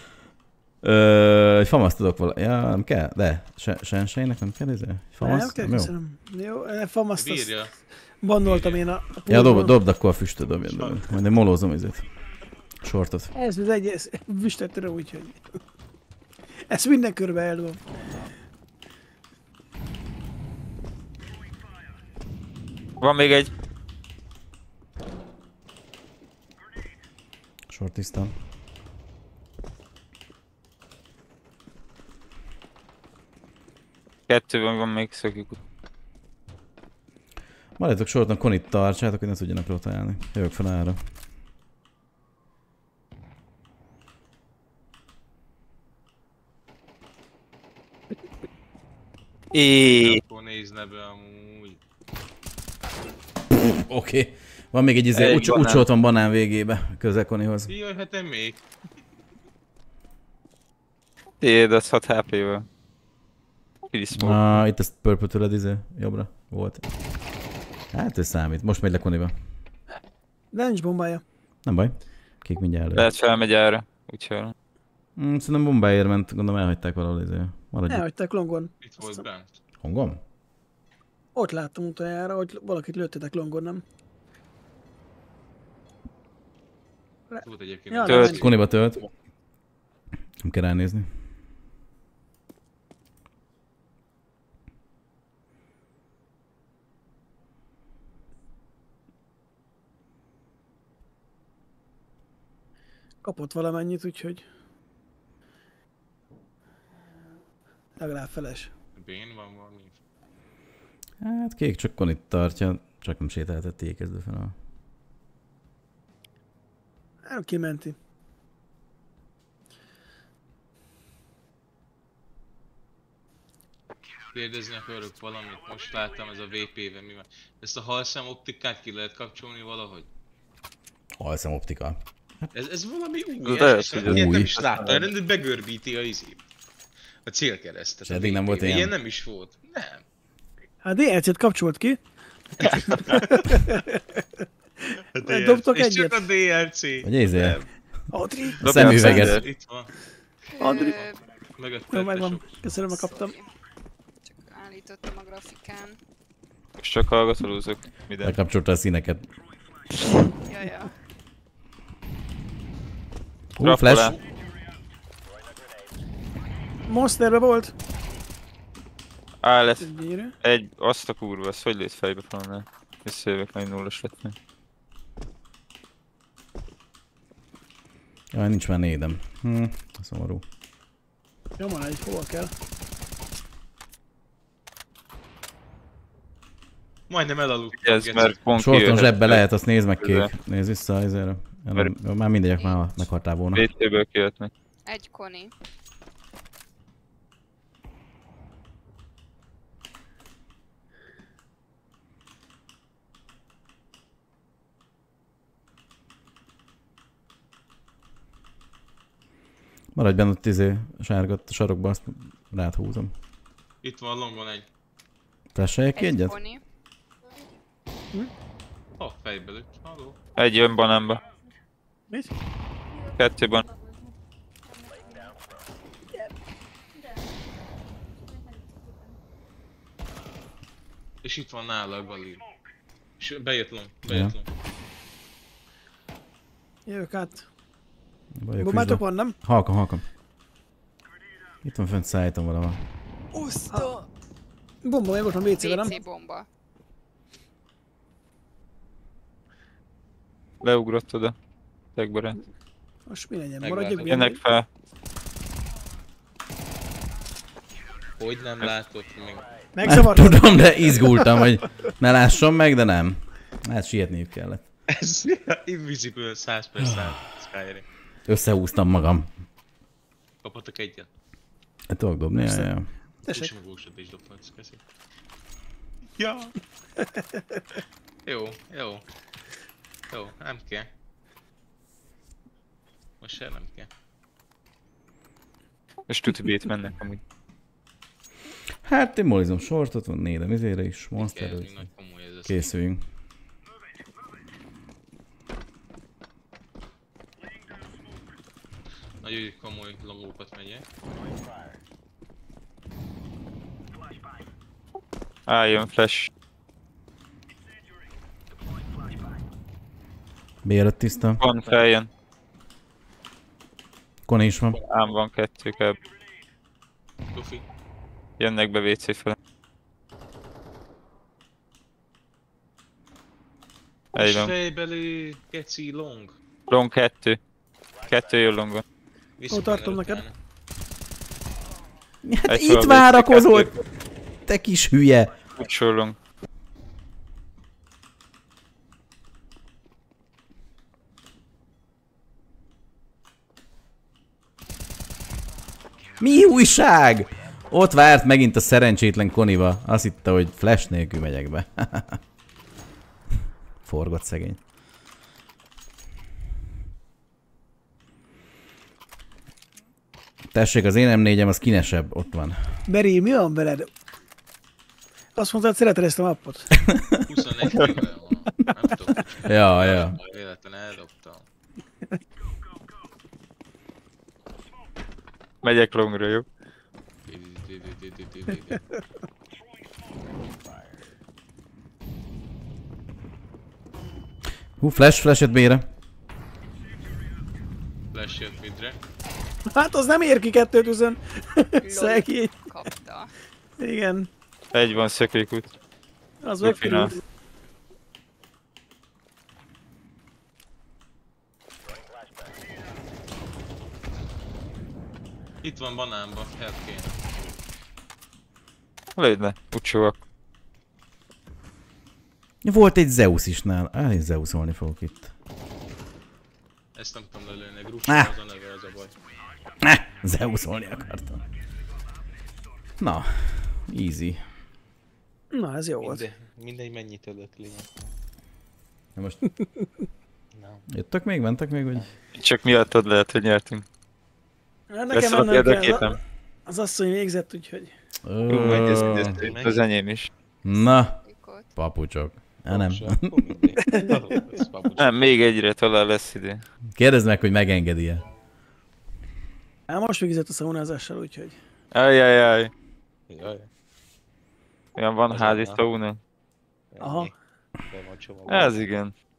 Egy famaszt tudok vala... Ja, nem kell, de Senseinek nem kell ez? Egy Nem famaszt? kell, Jó. köszönöm. Jó, famaszt azt Bírja. bannoltam én a Ja, poolból. dobd akkor a füstöt, dobjad. Majd én molózom ezért. Sortot. Ez az egy füstettre úgyhogy... Ezt minden körbe eldobom. Van még egy. Sort tisztán. Kettő van még szökjük. Maradjatok sorton, Conit tartsátok, hogy ne tudjanak rotálni. Jövök fel ára. Akkor nézne be amúgy. Oké. Van még egy izé, Egy úgy banán. ott van banán végébe, közel Conihoz. Jaj, hát én még. Tiéd, az 6 HP-vel. Itt ezt purple tőled izé, jobbra volt. Hát ez számít, most megy le Coniba. De nincs bombája. Nem baj. Kék mindjárt elő. Lehet felmegy ára. Úgyhogy. Szerintem bombáért ment, gondolom elhagyták valahol izé. Maradj. Elhagyták longon. Itt volt bent. Hongom? Ott láttam utoljára, hogy valakit lőttetek longon, nem? Volt egyébként. Ja, Tölt. nem. Coniba tölt. Nem kell ránézni. Kapott valamennyit, úgyhogy... Legalább feles. Bén van valami. Hát kék csak Conit tartja, csak nem sétáltett ékezdő fel a... Nem kimenti. Kérdezni akarok valamit, most láttam ez a VP-vel mi van. Ezt a halszem optikát ki lehet kapcsolni valahogy? Halszem optika. Ez valami új, De lehet, hogy ez ilyet nem új. is láttam, rendben begörbíti a izét. A célkeresztet. És eddig nem volt VP-vel. ilyen? Nem is volt. Nem. Hát DLC-t kapcsolt ki. Dobtok És egyet? csak a DLC. Vagy izé, Nem. Adri. a szemüveget. Itt van. Adri. Mögötte. Jó, megvan. Köszönöm, hogy kaptam. Csak állítottam a grafikán. Most csak hallgatolózok. Minden. Lekapcsolta a színeket. Jaja. Flash. Monsterbe volt. Á, lesz. Gyönyörű. Egy, azt a kurva, azt hogy lőtt fejbe falnál? Visszajövök, majd nullas lett meg. Jaj, nincs már nédem. Szomorú. Jó, már egy hova kell. Majdnem elaludtam. Ez mert pont Sorton kijöhet. zsebbe lehet, azt nézd meg Közel. kék. Nézd vissza ezerre. Már mindegyek már meghaltál volna. VT-ből kijöhetnek. Egy koni. Maradj benne ott izé, sárgat a sarokba, azt rád húzom. Itt van longon egy. Flasheljek ki Egy egyet? koni. Fejbe lőtt. Halló. Egy jön banánba. Mit? Kettő ban. És itt van nála a Galil. És bejött long. Bejött long. Jövök át. Vagyok Bombátok küzdő. van, nem? Halkam. Itt van fönt szállítom valahol. Uszta! Bomba, meg ott van WC-ben, nem? WC bomba. Leugrott oda. Jöttek barát. Most mi legyen? Megváltok. Maradjak Jönnek fel. Hogy nem látott még? Nem Megzavartad? tudom, de izgultam, hogy ne lássam meg, de nem. Hát sietniük kellett. Ez Invisible 100%. Skyrim. Összehúztam magam. Kaphatok egyet. Hát tudok dobni, jaj. Tessék. Úgyse meg úrsat is dobhatsz, köszi. Ja! Jó, jó. Jó, nem kell. Most se nem kell. Most tuti B-t mennek amúgy. Hát én molizom shortot, van nédem izére is, Kell, ez monsterről még is. nagy komoly ez. Készüljünk. Nagyon komoly longókat megyek. Jön flash. B-előtt tiszta. Van, feljön. Koni is van. Ám van kettő kb. Luffy. Jönnek be WC fel. És Egy van. fejbeli geci long. Long 2. 2 jön longon. Viszont tartom utána. neked. Hát Egy itt szóval várakozol, kettő. te kis hülye. Utcsó long. Mi újság? Ott várt megint a szerencsétlen Koniva. Azt hitte, hogy flash nélkül megyek be. Forgott szegény. Tessék, az én M4-em az kinesebb, ott van. Beri, mi van veled? Azt mondtad, szereted ezt a mappot? 21 kivel van. Nem tudom. Ja, ja. Véletlen eldobtam. Megyek longra, jó? Hú, flash-et B-re. Flash jött midre. Hát az nem ér ki 2-20. Lol. Szegény. Kapta. Igen. Egy van szökőkút. Az Lufina. megkerült. Itt van banánba, help kéne. Lőd le, utcsóak. Volt egy Zeus is nál. Én Zeusolni fogok itt. Ezt nem tudom lelőni, Ah. Grusha az a neve, az a baj. Zeusolni akartam. Na, easy. Na, ez jó volt. Mindegy mennyit ölök lényeg. Na most Nem. jöttök még? Mentek még? Vagy? Csak miattad lehet, hogy nyertünk. Hát Lesz nekem a mennem kell. példaképem. Az asszony végzett, úgyhogy... Megy, ez az enyém is. Na, Mikor? papucsok. Nem. Nem, még egyre talán lesz idő. Kérdezd meg, hogy megengedi-e. Hát most végzett a szaunázással, úgyhogy... Ajjajjaj. Jaj, Olyan van Az házi annál. sauna. Aha. be van csomagolva. Ez igen.